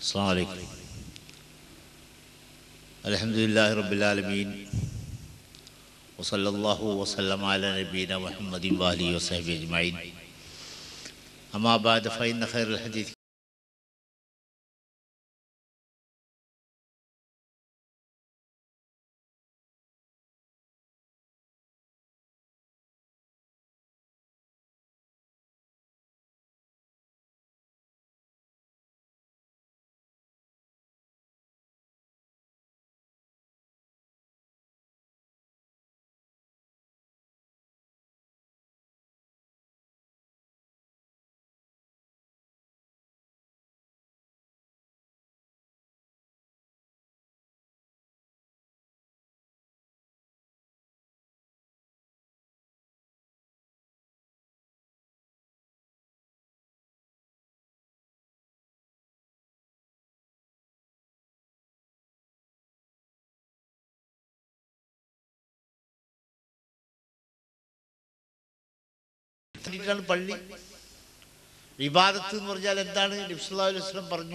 السلام عليكم. الحمد لله رب العالمين وصلى الله وسلم على نبينا محمد وآله وصحبه أجمعين. أما بعد فإن خير الحديث പള്ളി ഇബാദത്ത് എന്ന് പറഞ്ഞാൽ എന്താണ്? നബി സല്ലല്ലാഹു അലൈഹി വസല്ലം പറഞ്ഞു,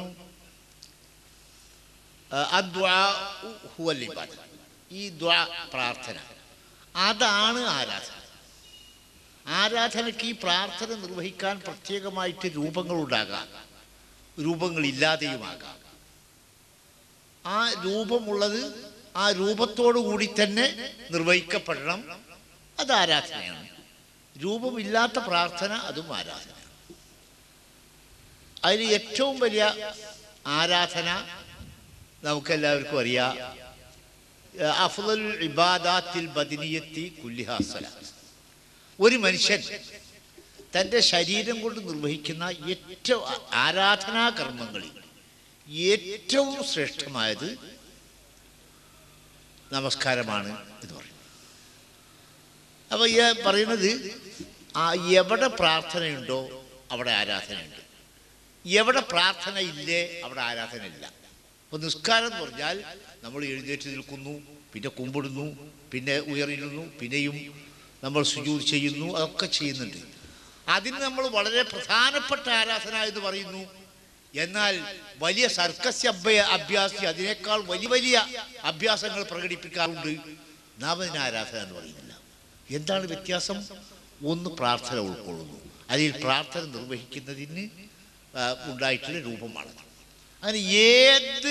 അദ്ദുആഉ ഹുവൽ ഇബാദത്ത്. ഈ ദുആ, പ്രാർത്ഥന, അതാണ് ആരാധന. ആരാധനയ്ക്ക് ഈ പ്രാർത്ഥന നിർവഹിക്കാൻ പ്രത്യേകമായിട്ട് രൂപങ്ങളുണ്ടാകാം, രൂപങ്ങളില്ലാതെയുമാകാം. ആ രൂപമുള്ളത് ആ രൂപത്തോടു കൂടി തന്നെ നിർവഹിക്കപ്പെടണം. അത് ആരാധനയാണ്. രൂപമില്ലാത്ത പ്രാർത്ഥന അതും ആരാധന. അതിൽ ഏറ്റവും വലിയ ആരാധന നമുക്കെല്ലാവർക്കും അറിയാം, അഫ്ളലുൽ ഇബാദാത്തിൽ ബദനിയത്തി കുല്ലിഹാ സ്വലാത്ത്. ഒരു മനുഷ്യൻ തൻ്റെ ശരീരം കൊണ്ട് നിർവഹിക്കുന്ന ഏറ്റവും ആരാധനാ കർമ്മങ്ങളിൽ ഏറ്റവും ശ്രേഷ്ഠമായത് നമസ്കാരമാണ് എന്ന് പറയും. അപ്പൊ ഈ പറയുന്നത്, എവിടെ പ്രാർത്ഥനയുണ്ടോ അവിടെ ആരാധനയുണ്ട്, എവിടെ പ്രാർത്ഥന ഇല്ലേ അവിടെ ആരാധന ഇല്ല. അപ്പൊ നിസ്കാരം എന്ന് പറഞ്ഞാൽ നമ്മൾ എഴുന്നേറ്റ് നിൽക്കുന്നു, പിന്നെ കുമ്പിടുന്നു, പിന്നെ ഉയരുന്നു, പിന്നെയും നമ്മൾ സുജൂദ് ചെയ്യുന്നു, അതൊക്കെ ചെയ്യുന്നുണ്ട്. അതിന് നമ്മൾ വളരെ പ്രധാനപ്പെട്ട ആരാധന എന്ന് പറയുന്നു. എന്നാൽ വലിയ സർക്കസ് അഭ്യാസി അതിനേക്കാൾ വലിയ വലിയ അഭ്യാസങ്ങൾ പ്രകടിപ്പിക്കാറുണ്ട്. നാം അതിന് ആരാധന എന്ന് പറയുന്നില്ല. എന്താണ് വ്യത്യാസം? ഒന്ന് പ്രാർത്ഥന ഉൾക്കൊള്ളുന്നു, അതിൽ പ്രാർത്ഥന നിർവഹിക്കുന്നതിന് ഉണ്ടായിട്ടുള്ള രൂപമാണ്. അങ്ങനെ ഏത്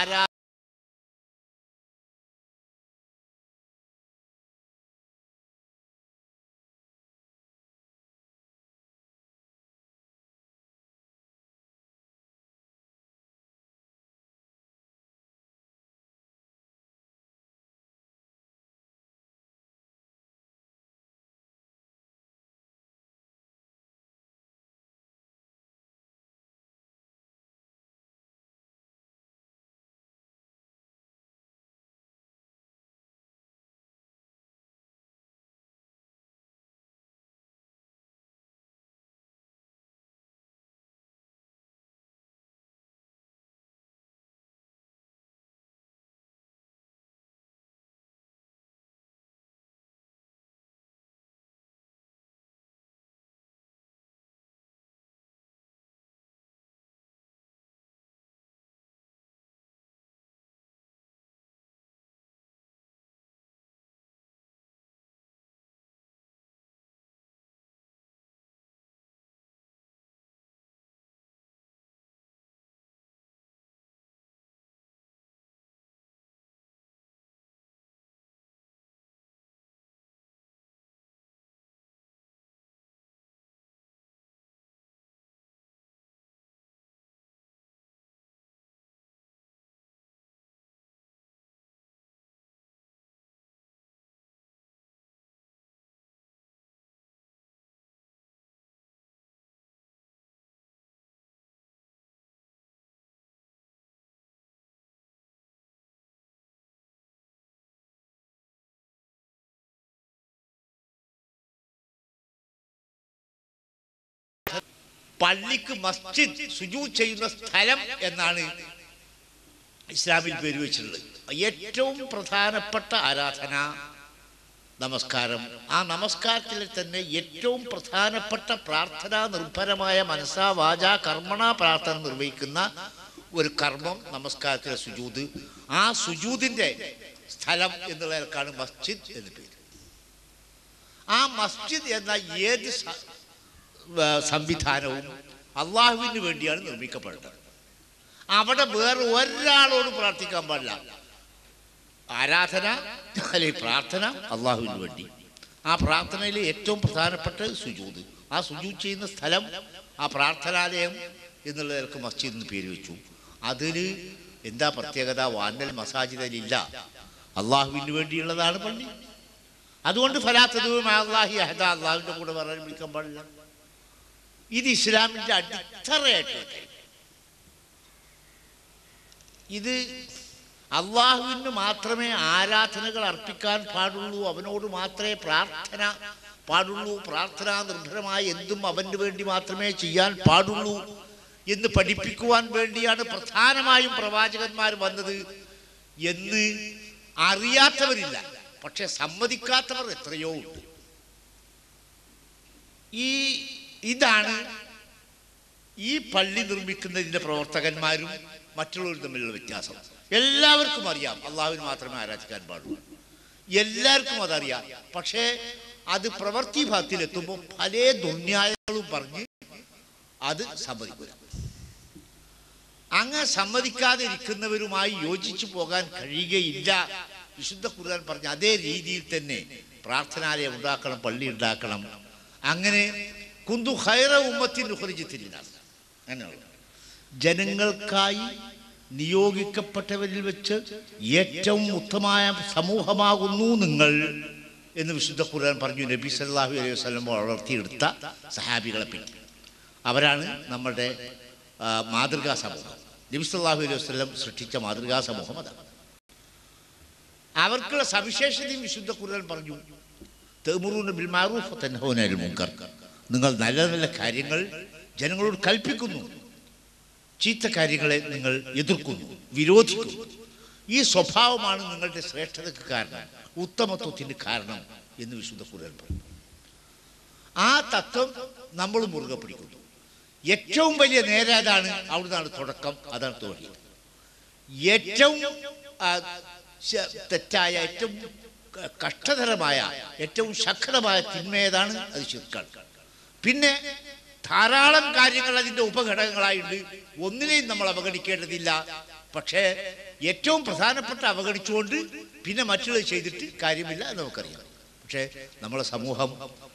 പള്ളിക്ക് മസ്ജിദ്, സുജൂദ് ചെയ്യുന്ന സ്ഥലം എന്നാണ് ഇസ്ലാമിൽ പേര് വെച്ചിട്ടുള്ളത്. ഏറ്റവും പ്രധാനപ്പെട്ട ആരാധന നമസ്കാരം. ആ നമസ്കാരത്തിൽ തന്നെ ഏറ്റവും പ്രധാനപ്പെട്ട പ്രാർത്ഥന, നിർഭരമായ മനസ്സാ വാചാ കർമ്മണ പ്രാർത്ഥന നിർവഹിക്കുന്ന ഒരു കർമ്മം നമസ്കാരത്തിലെ സുജൂദ്. ആ സുജൂദിൻ്റെ സ്ഥലം എന്നുള്ളവർക്കാണ് മസ്ജിദ് എന്ന് പേര്. ആ മസ്ജിദ് എന്ന ഏത് സംവിധാനവും അള്ളാഹുവിന് വേണ്ടിയാണ് നിർമ്മിക്കപ്പെടുന്നത്. അവിടെ വേറെ ഒരാളോടും പ്രാർത്ഥിക്കാൻ പാടില്ല. ആരാധന അല്ലെങ്കിൽ പ്രാർത്ഥന അള്ളാഹുവിന് വേണ്ടി. ആ പ്രാർത്ഥനയിൽ ഏറ്റവും പ്രധാനപ്പെട്ട സുജൂദ്. ആ സുജൂദ് ചെയ്യുന്ന സ്ഥലം ആ പ്രാർത്ഥനാലയം എന്നുള്ളവർക്ക് മസ്ജിദ് എന്ന് പേര് വെച്ചു. അതിൽ എന്താ പ്രത്യേകത? വാനൽ മസാജിദിലില്ല, അള്ളാഹുവിന് വേണ്ടിയുള്ളതാണ് പള്ളി. അതുകൊണ്ട് ഫലാത്തതും അള്ളാഹി അഹദ, അള്ളാഹുവിൻ്റെ കൂടെ പറയാൻ വിളിക്കാൻ പാടില്ല. ഇത് ഇസ്ലാമിൻ്റെ അടിത്തറയായിട്ടുള്ള ഇത് അള്ളാഹുവിന് മാത്രമേ ആരാധനകൾ അർപ്പിക്കാൻ പാടുള്ളൂ, അവനോട് മാത്രമേ പ്രാർത്ഥന പാടുള്ളൂ, പ്രാർത്ഥനാ നിർഭരമായ എന്തും അവന് വേണ്ടി മാത്രമേ ചെയ്യാൻ പാടുള്ളൂ എന്ന് പഠിപ്പിക്കുവാൻ വേണ്ടിയാണ് പ്രധാനമായും പ്രവാചകന്മാർ വന്നത് എന്ന് അറിയാത്തവരില്ല. പക്ഷെ സമ്മതിക്കാത്തവർ എത്രയോ ഉണ്ട്. ഇതാണ് ഈ പള്ളി നിർമ്മിക്കുന്നതിൻ്റെ പ്രവർത്തകന്മാരും മറ്റുള്ളവരും തമ്മിലുള്ള വ്യത്യാസം. എല്ലാവർക്കും അറിയാം അള്ളാഹുവിന് മാത്രമേ ആരാധിക്കാൻ പാടുള്ളൂ, എല്ലാവർക്കും അതറിയാം. പക്ഷേ അത് പ്രവൃത്തി ഭാഗത്തിലെത്തുമ്പോൾ പല ദുന്യായങ്ങളും പറഞ്ഞ് അത് സമ്മതിക്കില്ല. അങ്ങ് സമ്മതിക്കാതെ ഇരിക്കുന്നവരുമായി യോജിച്ചു പോകാൻ കഴിയുകയില്ല. വിശുദ്ധ ഖുർആൻ പറഞ്ഞ അതേ രീതിയിൽ തന്നെ പ്രാർത്ഥനാലയം ഉണ്ടാക്കണം, പള്ളി ഉണ്ടാക്കണം. അങ്ങനെ കുന്തു ഖൈറ ഉമ്മത്തിൻ ഉഖ്രിജത് ലിന്നാസ്, അങ്ങനെയുള്ള ജനങ്ങൾക്കായി നിയോഗിക്കപ്പെട്ടവരിൽ വെച്ച് ഏറ്റവും ഉത്തമമായ സമൂഹമാകുന്നു നിങ്ങൾ എന്ന് വിശുദ്ധ ഖുർആൻ പറഞ്ഞു. നബി സല്ലല്ലാഹു അലൈഹി വസല്ലം വളർത്തിയെടുത്ത സഹാബികളെ പറ്റി. അവരാണ് നമ്മുടെ മാതൃകാ സമൂഹം. നബി സല്ലല്ലാഹു അലൈഹി വസല്ലം സൃഷ്ടിച്ച മാതൃകാ സമൂഹം അതാണ്. അവർക്കുള്ള സവിശേഷതയും വിശുദ്ധ ഖുർആൻ പറഞ്ഞു. തഅ്മുറൂന ബിൽ മഅറൂഫ് വതൻഹൗന അനിൽ മുൻകർ, നിങ്ങൾ നല്ല നല്ല കാര്യങ്ങൾ ജനങ്ങളോട് കൽപ്പിക്കുന്നു, ചീത്ത കാര്യങ്ങളെ നിങ്ങൾ എതിർക്കുന്നു, വിരോധിക്കുന്നു. ഈ സ്വഭാവമാണ് നിങ്ങളുടെ ശ്രേഷ്ഠതയ്ക്ക് കാരണം, ഉത്തമത്വത്തിന് കാരണം എന്ന് വിശുദ്ധ ഖുർആൻ പറഞ്ഞു. ആ തത്വം നമ്മൾ മുറുകെ പിടിക്കുന്നു. ഏറ്റവും വലിയ നേരെ അതാണ്, അവിടുന്നാണ് തുടക്കം, അതാണ് തൗഹീദ്. ഏറ്റവും തെറ്റായ, ഏറ്റവും കഷ്ടതരമായ, ഏറ്റവും ശക്തമായ തിന്മയേതാണ്? അത് ശിർക്കാണ്. പിന്നെ ധാരാളം കാര്യങ്ങൾ അതിൻ്റെ ഉപഘടകങ്ങളായിട്ട് ഒന്നിനെയും നമ്മൾ അവഗണിക്കേണ്ടതില്ല. പക്ഷേ ഏറ്റവും പ്രധാനപ്പെട്ട അവഗണിച്ചുകൊണ്ട് പിന്നെ മറ്റുള്ളത് ചെയ്തിട്ട് കാര്യമില്ല എന്ന് നമുക്കറിയാം. പക്ഷേ നമ്മളെ സമൂഹം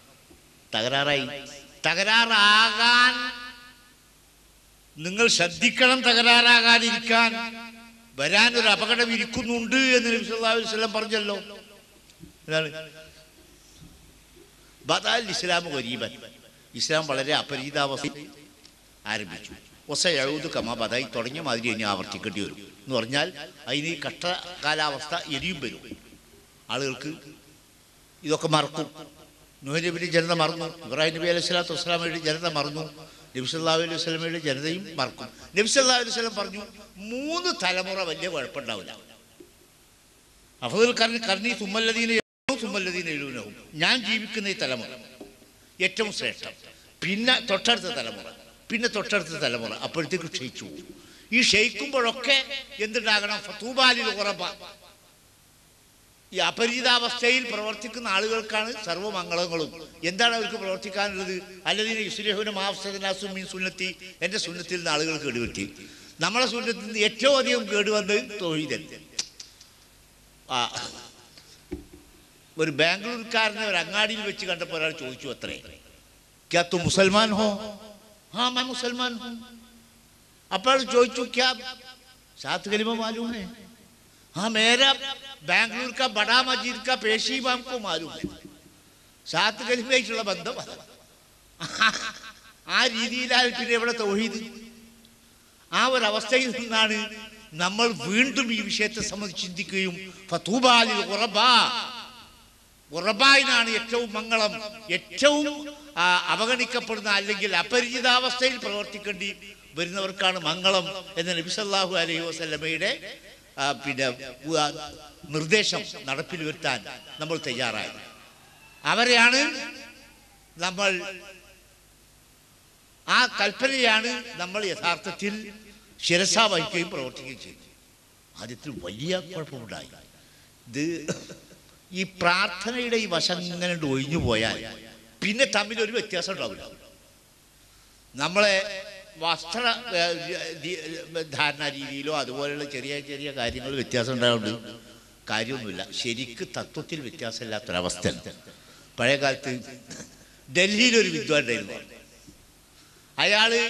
തകരാറാകാൻ നിങ്ങൾ ശ്രദ്ധിക്കണം. തകരാറാകാതിരിക്കാൻ വരാനൊരു അപകടം ഇരിക്കുന്നുണ്ട് എന്ന് നബി സല്ലല്ലാഹു അലൈഹി വസല്ലം പറഞ്ഞല്ലോ. എന്താണ്? ബദഅൽ ഇസ്ലാമു ഗരീബൻ, ഇസ്ലാം വളരെ അപരിചിതാവസ്ഥ ആരംഭിച്ചു. വസയഊദു കമാ ബദഅ, തുടങ്ങിയ മാതിരി ഇനി ആവർത്തിക്കേണ്ടി വരും എന്ന് പറഞ്ഞാൽ അതിന് കഷ്ട കാലാവസ്ഥ ഇനിയും വരും. ആളുകൾക്ക് ഇതൊക്കെ മറക്കും. നൂഹ് നബിയുടെ ജനത മറന്നു, ഇബ്രാഹിം നബി അലൈഹി സ്വലാത്തു വസ്സലാമയുടെ ജനത മറന്നു, നബി സല്ലല്ലാഹു അലൈഹി വസല്ലമയുടെ ജനതയും മറക്കും. നബി സല്ലല്ലാഹു അലൈഹി വസല്ലം പറഞ്ഞു 3 തലമുറ വലിയ കുഴപ്പമുണ്ടാവില്ല. അഫ്ദൽ ഖർനി സുമ്മല്ലദീന യലൂനഹും, ഞാൻ ജീവിക്കുന്ന ഈ തലമുറ ഏറ്റവും ശ്രേഷ്ഠം, പിന്നെ തൊട്ടടുത്ത തലമുറ, പിന്നെ തൊട്ടടുത്ത തലമുറ, അപ്പോഴത്തേക്ക് ക്ഷയിച്ചു. ഈ ക്ഷയിക്കുമ്പോഴൊക്കെ എന്തുണ്ടാകണം? ഫതൂബാലിൽ ഉറബ, ഈ അപരിചിതാവസ്ഥയിൽ പ്രവർത്തിക്കുന്ന ആളുകൾക്കാണ് സർവ്വമംഗളങ്ങളും. എന്താണ് അവർക്ക് പ്രവർത്തിക്കാനുള്ളത്? അല്ലദീന യുസ്ലിഹൂന മാ അഫ്സദനാസു മിൻ സുന്നത്തി, എൻ്റെ സുന്നത്തിൽ നിന്ന് ആളുകൾ കേടുവരുത്തി. നമ്മളെ സുന്നത്തിൽ നിന്ന് ഏറ്റവും അധികം കേടുവന്നത് തൗഹീദ്. ഒരു ബാംഗ്ലൂർക്കാരനെ ഒരു അങ്ങാടിയിൽ വെച്ച് കണ്ടപ്പോൾ ഒരാൾ ചോദിച്ചു, അത്രേ ക്യാ തും മുസൽമാൻ ഹോ? ഹാ മൈ മുസൽമാൻ ഹൂ. അപ്പോൾ ചോദിച്ചു, ക്യാ സാത്ത് കലിമ മാലൂം ഹൈ? हाँ मेरा बैंगलोर का बड़ा मस्जिद का पेशी इमाम को मालूम है. സാത്ത് കലിമയായിട്ടുള്ള ബന്ധം ആ രീതിയിലാണ് പിന്നെ ഇവിടെ തൗഹീദ്. ആ ഒരവസ്ഥയിൽ നിന്നാണ് നമ്മൾ വീണ്ടും ഈ വിഷയത്തെ സംബന്ധിച്ച് ചിന്തിക്കുകയും ഫതൂബാലിൽ ഉറബായിനാണ് ഏറ്റവും മംഗളം, ഏറ്റവും അവഗണിക്കപ്പെടുന്ന അല്ലെങ്കിൽ അപരിചിതാവസ്ഥയിൽ പ്രവർത്തിക്കേണ്ടി വരുന്നവർക്കാണ് മംഗളം എന്ന നബി സല്ലല്ലാഹു അലൈഹി വസല്ലമയുടെ പിന്നെ നിർദ്ദേശം നടപ്പിൽ വരുത്താൻ നമ്മൾ തയ്യാറായി. അവരെയാണ് നമ്മൾ, ആ കൽപ്പനയാണ് നമ്മൾ യഥാർത്ഥത്തിൽ ശിരസാ വഹിക്കുകയും പ്രവർത്തിക്കുകയും ചെയ്തു. ആദ്യത്തിൽ വലിയ കുഴപ്പമുണ്ടായി. ഇത് ഈ പ്രാർത്ഥനയുടെ ഈ വശം ഇങ്ങനെ ഒഴിഞ്ഞു പോയാൽ പിന്നെ തമ്മിലൊരു വ്യത്യാസം ഉണ്ടാവില്ല. നമ്മളെ വസ്ത്ര ധാരണ രീതിയിലോ അതുപോലെയുള്ള ചെറിയ ചെറിയ കാര്യങ്ങൾ വ്യത്യാസം ഉണ്ടാകുന്നുണ്ട്. കാര്യമൊന്നുമില്ല. ശരിക്ക് തത്വത്തിൽ വ്യത്യാസമില്ലാത്തൊരവസ്ഥയാണ്. പഴയ കാലത്ത് ഡൽഹിയിലൊരു വിദ്വാൻ ഉണ്ടായിരുന്നു. അയാള്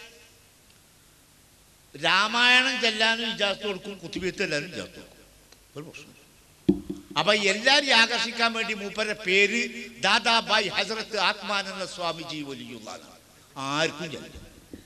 രാമായണം ചെല്ലാനും ഇജാസത്ത് കൊടുക്കും, കുത്തുബിയത്ത് ചെല്ലാനും ഇജാസത്ത് കൊടുക്കും. ഒരു പ്രശ്നം. അപ്പൊ എല്ലാവരും ആകർഷിക്കാൻ വേണ്ടി മൂപ്പരുടെ പേര് ദാദാബായ് ഹസ്രത്ത് ആത്മാനന്ദ സ്വാമിജി വലിയുള്ള ആർക്കും ചെല്ലും.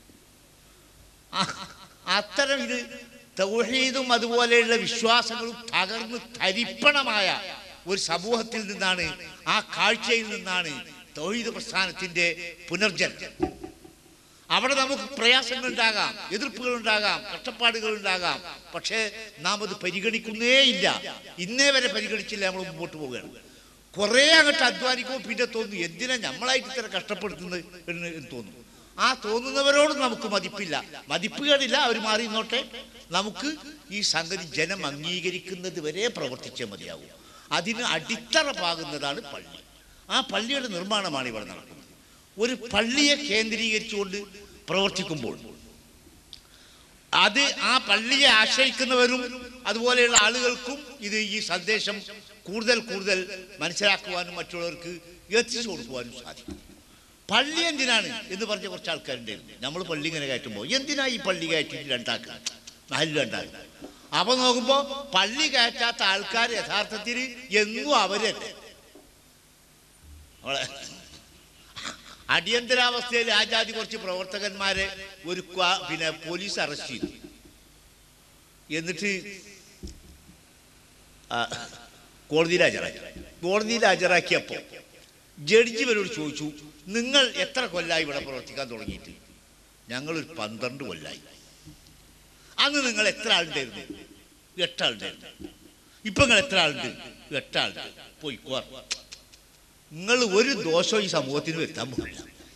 അത്തരം ഇത് തൗഹീദും അതുപോലെയുള്ള വിശ്വാസങ്ങളും തകർന്ന് തരിപ്പണമായ ഒരു സമൂഹത്തിൽ നിന്നാണ്, ആ കാഴ്ചയിൽ നിന്നാണ് തൗഹീദ് പ്രസ്ഥാനത്തിന്റെ പുനർജന്മം. അവിടെ നമുക്ക് പ്രയാസങ്ങൾ ഉണ്ടാകാം, എതിർപ്പുകൾ ഉണ്ടാകാം, കഷ്ടപ്പാടുകൾ ഉണ്ടാകാം. പക്ഷേ നാം അത് പരിഗണിക്കുന്നേ ഇല്ല. ഇന്നേ വരെ പരിഗണിച്ചില്ല. നമ്മൾ മുമ്പോട്ട് പോവുകയാണ്. കുറേ അങ്ങോട്ട് അധ്വാനിക്കുമ്പോൾ പിന്നെ തോന്നുന്നു എന്തിനാ നമ്മളായിട്ട് ഇത്ര കഷ്ടപ്പെടുത്തുന്നത് എന്ന് തോന്നും. ആ തോന്നുന്നവരോട് നമുക്ക് മതിപ്പില്ല, മതിപ്പുകളില്ല. അവർ മാറി നിന്നോട്ടെ. നമുക്ക് ഈ സംഗതി ജനം അംഗീകരിക്കുന്നത് വരെ പ്രവർത്തിച്ചേ മതിയാവും. അതിന് അടിത്തറ പാകുന്നതാണ് പള്ളി. ആ പള്ളിയുടെ നിർമ്മാണമാണ് ഇവിടെ നടക്കുന്നത്. ഒരു പള്ളിയെ കേന്ദ്രീകരിച്ചുകൊണ്ട് പ്രവർത്തിക്കുമ്പോൾ അത് ആ പള്ളിയെ ആശ്രയിക്കുന്നവരും അതുപോലെയുള്ള ആളുകൾക്കും ഇത് ഈ സന്ദേശം കൂടുതൽ കൂടുതൽ മനസ്സിലാക്കുവാനും മറ്റുള്ളവർക്ക് എത്തിച്ചു കൊടുക്കുവാനും സാധിക്കും. പള്ളി എന്തിനാണ് എന്ന് പറഞ്ഞ കുറച്ച് ആൾക്കാരുണ്ടായിരുന്നു. നമ്മൾ പള്ളി ഇങ്ങനെ കയറ്റുമ്പോൾ എന്തിനാ ഈ പള്ളി കയറ്റി രണ്ടാക്കുക, നാല് രണ്ടാക്കുക. അപ്പൊ നോക്കുമ്പോ പള്ളി കയറ്റാത്ത ആൾക്കാർ യഥാർത്ഥത്തിൽ എന്നും അവരല്ലേ. അടിയന്തരാവസ്ഥയിൽ ആ ജാതി കുറച്ച് പ്രവർത്തകന്മാരെ ഒരു പിന്നെ പോലീസ് അറസ്റ്റ് ചെയ്തു. എന്നിട്ട് കോടതിയിൽ ഹാജരാക്കിയപ്പോ ജഡ്ജി ഇവരോട് ചോദിച്ചു, നിങ്ങൾ എത്ര കൊല്ലായി ഇവിടെ പ്രവർത്തിക്കാൻ തുടങ്ങിയിട്ട്? ഞങ്ങളൊരു 12 കൊല്ലായി. അന്ന് നിങ്ങൾ എത്ര ആളുണ്ടായിരുന്നു? 8 ആളുണ്ടായിരുന്നു. ഇപ്പൊ നിങ്ങൾ എത്ര ആളുണ്ട്? 8 ആളുണ്ട്. പോയിക്കോ. നിങ്ങൾ ഒരു ദോഷവും ഈ സമൂഹത്തിന് വരുത്താൻ പോകില്ല.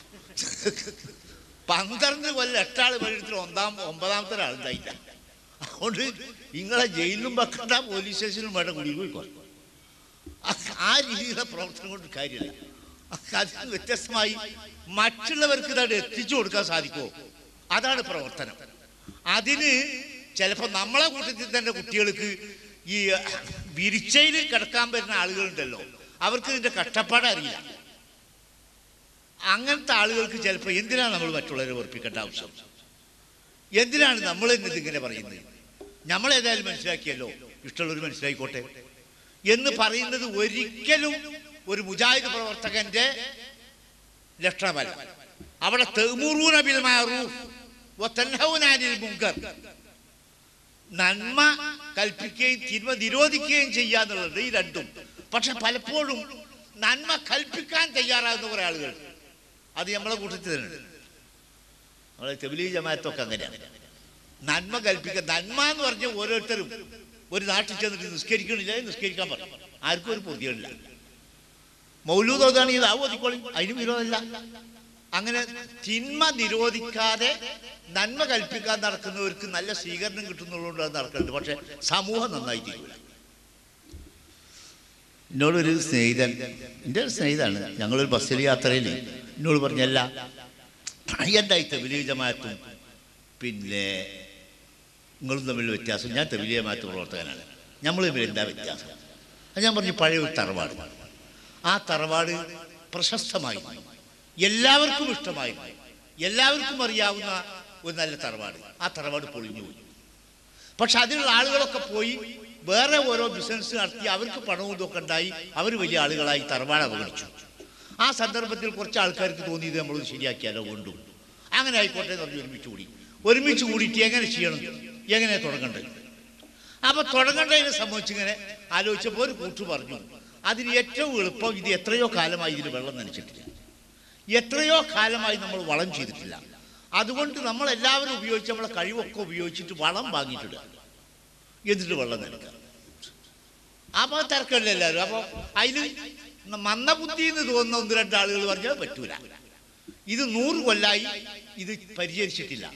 12 കൊല്ലം 8 ആൾ വഴിയെടുത്തിട്ട് 9ാമത്തെ ഒരാളുണ്ടായില്ല. അതുകൊണ്ട് നിങ്ങളെ ജയിലിലും വെക്കണ്ട, പോലീസ് സ്റ്റേഷനിലും വേണ്ട, കുടിയിൽ പോയിക്കോ. ആ രീതിയിലുള്ള പ്രവർത്തനം കൊണ്ട് കാര്യമില്ല. അതിന് വ്യത്യസ്തമായി മറ്റുള്ളവർക്ക് ഇതായിട്ട് എത്തിച്ചു കൊടുക്കാൻ സാധിക്കുമോ? അതാണ് പ്രവർത്തനം. അതിന് ചിലപ്പോൾ നമ്മളെ കൂട്ടത്തിൽ തന്നെ കുട്ടികൾക്ക് ഈ വിരിച്ചയിൽ കിടക്കാൻ വരുന്ന ആളുകളുണ്ടല്ലോ, അവർക്ക് ഇതിന്റെ കഷ്ടപ്പാട് അറിയില്ല. അങ്ങനത്തെ ആളുകൾക്ക് ചിലപ്പോൾ എന്തിനാണ് നമ്മൾ മറ്റുള്ളവരെ ഓർപ്പിക്കേണ്ട ആവശ്യം? എന്തിനാണ് നമ്മൾ ഇതിങ്ങനെ പറയുന്നത്? നമ്മളേതായാലും മനസ്സിലാക്കിയല്ലോ, ഇഷ്ടമുള്ളവർ മനസ്സിലായിക്കോട്ടെ എന്ന് പറയുന്നത് ഒരിക്കലും ഒരു മുജാഹിദ് പ്രവർത്തകന്റെ ലക്ഷണമല്ല. അവിടെ തഅ്മുറൂന ബിൽ മഅറൂഫ് വതൻഹൗന അനിൽ മുൻകർ, നന്മ കൽപ്പിക്കുകയും തിന്മ നിരോധിക്കുകയും ചെയ്യാന്നുള്ളത് ഈ രണ്ടും. പക്ഷെ പലപ്പോഴും നന്മ കൽപ്പിക്കാൻ തയ്യാറാകുന്ന കുറെ ആളുകൾ, അത് നമ്മളെ കൂട്ടത്തിൽ തന്നെ. നമ്മളെ തബ്ലീഗ് ജമാഅത്തൊക്കെ അങ്ങനെയാണ്. നന്മ കൽപ്പിക്കാൻ, നന്മ എന്ന് പറഞ്ഞ ഓരോരുത്തരും ഒരു നാട്ടിൽ ചെന്നിട്ട് നിസ്കരിക്കണില്ല, നിസ്കരിക്കാൻ പറഞ്ഞു. ആർക്കും ഒരു പൊതിയില്ല. മൗലൂദ് ഓതാണെങ്കിൽ ഇത് ഓതിക്കോളി, അതിനും വിരോധമില്ല. അങ്ങനെ തിന്മ നിരോധിക്കാതെ നന്മ കൽപ്പിക്കാൻ നടക്കുന്നവർക്ക് നല്ല സ്വീകരണം കിട്ടുന്നുള്ളതുകൊണ്ട് അത് നടക്കുന്നുണ്ട്. പക്ഷെ സമൂഹം നന്നായിട്ടില്ല. എന്നോടൊരു സ്നേഹിതൻ, എൻ്റെ ഒരു സ്നേഹിതാണ്, ഞങ്ങളൊരു ബസ്സിൽ യാത്രയിൽ എന്നോട് പറഞ്ഞല്ല, എന്തായി തബ്ലീഗ് ജമാഅത്തും പിന്നെ നിങ്ങളും തമ്മിൽ വ്യത്യാസം? ഞാൻ തബ്ലീഗ് ജമാഅത്ത് പ്രവർത്തകനാണ്, നമ്മൾ തമ്മിൽ എന്താ വ്യത്യാസം? അത് ഞാൻ പറഞ്ഞു, പഴയ ഒരു തറവാട്, ആ തറവാട് പ്രശസ്തമായി, എല്ലാവർക്കും ഇഷ്ടമായി, എല്ലാവർക്കും അറിയാവുന്ന ഒരു നല്ല തറവാട്. ആ തറവാട് പൊളിഞ്ഞുപോയി. പക്ഷെ അതിലുള്ള ആളുകളൊക്കെ പോയി വേറെ ഓരോ ബിസിനസ് നടത്തി അവർക്ക് പണവും ഇതൊക്കെ ഉണ്ടായി, അവർ വലിയ ആളുകളായി തറവാട് അവഗണിച്ചു. ആ സന്ദർഭത്തിൽ കുറച്ച് ആൾക്കാർക്ക് തോന്നിയത് നമ്മളത് ശരിയാക്കിയാലോ, കൊണ്ടും അങ്ങനെ ആയിക്കോട്ടെ എന്ന് പറഞ്ഞ് ഒരുമിച്ച് കൂടിയിട്ട് എങ്ങനെ ചെയ്യണം, എങ്ങനെ തുടങ്ങേണ്ടത്. അപ്പൊ തുടങ്ങേണ്ടതിനെ സംബന്ധിച്ച് ഇങ്ങനെ ആലോചിച്ചപ്പോൾ ഒരു കൂട്ടു പറഞ്ഞു, അതിന് ഏറ്റവും എളുപ്പം, ഇത് എത്രയോ കാലമായി ഇതിന് വെള്ളം നനച്ചിട്ടില്ല, എത്രയോ കാലമായി നമ്മൾ വളം ചെയ്തിട്ടില്ല. അതുകൊണ്ട് നമ്മളെല്ലാവരും ഉപയോഗിച്ച് നമ്മളെ കഴിവൊക്കെ ഉപയോഗിച്ചിട്ട് വളം വാങ്ങിയിട്ടിടുക, എന്നിട്ട് വെള്ളം നനക്കുക. അപ്പോൾ തിരക്കല്ല എല്ലാവരും. അപ്പോൾ അതിൽ മന്ദബുദ്ധി എന്ന് തോന്നുന്ന 1-2 ആളുകൾ പറഞ്ഞാൽ പറ്റൂല. ഇത് 100 കൊല്ലായി ഇത് പരിചരിച്ചിട്ടില്ല.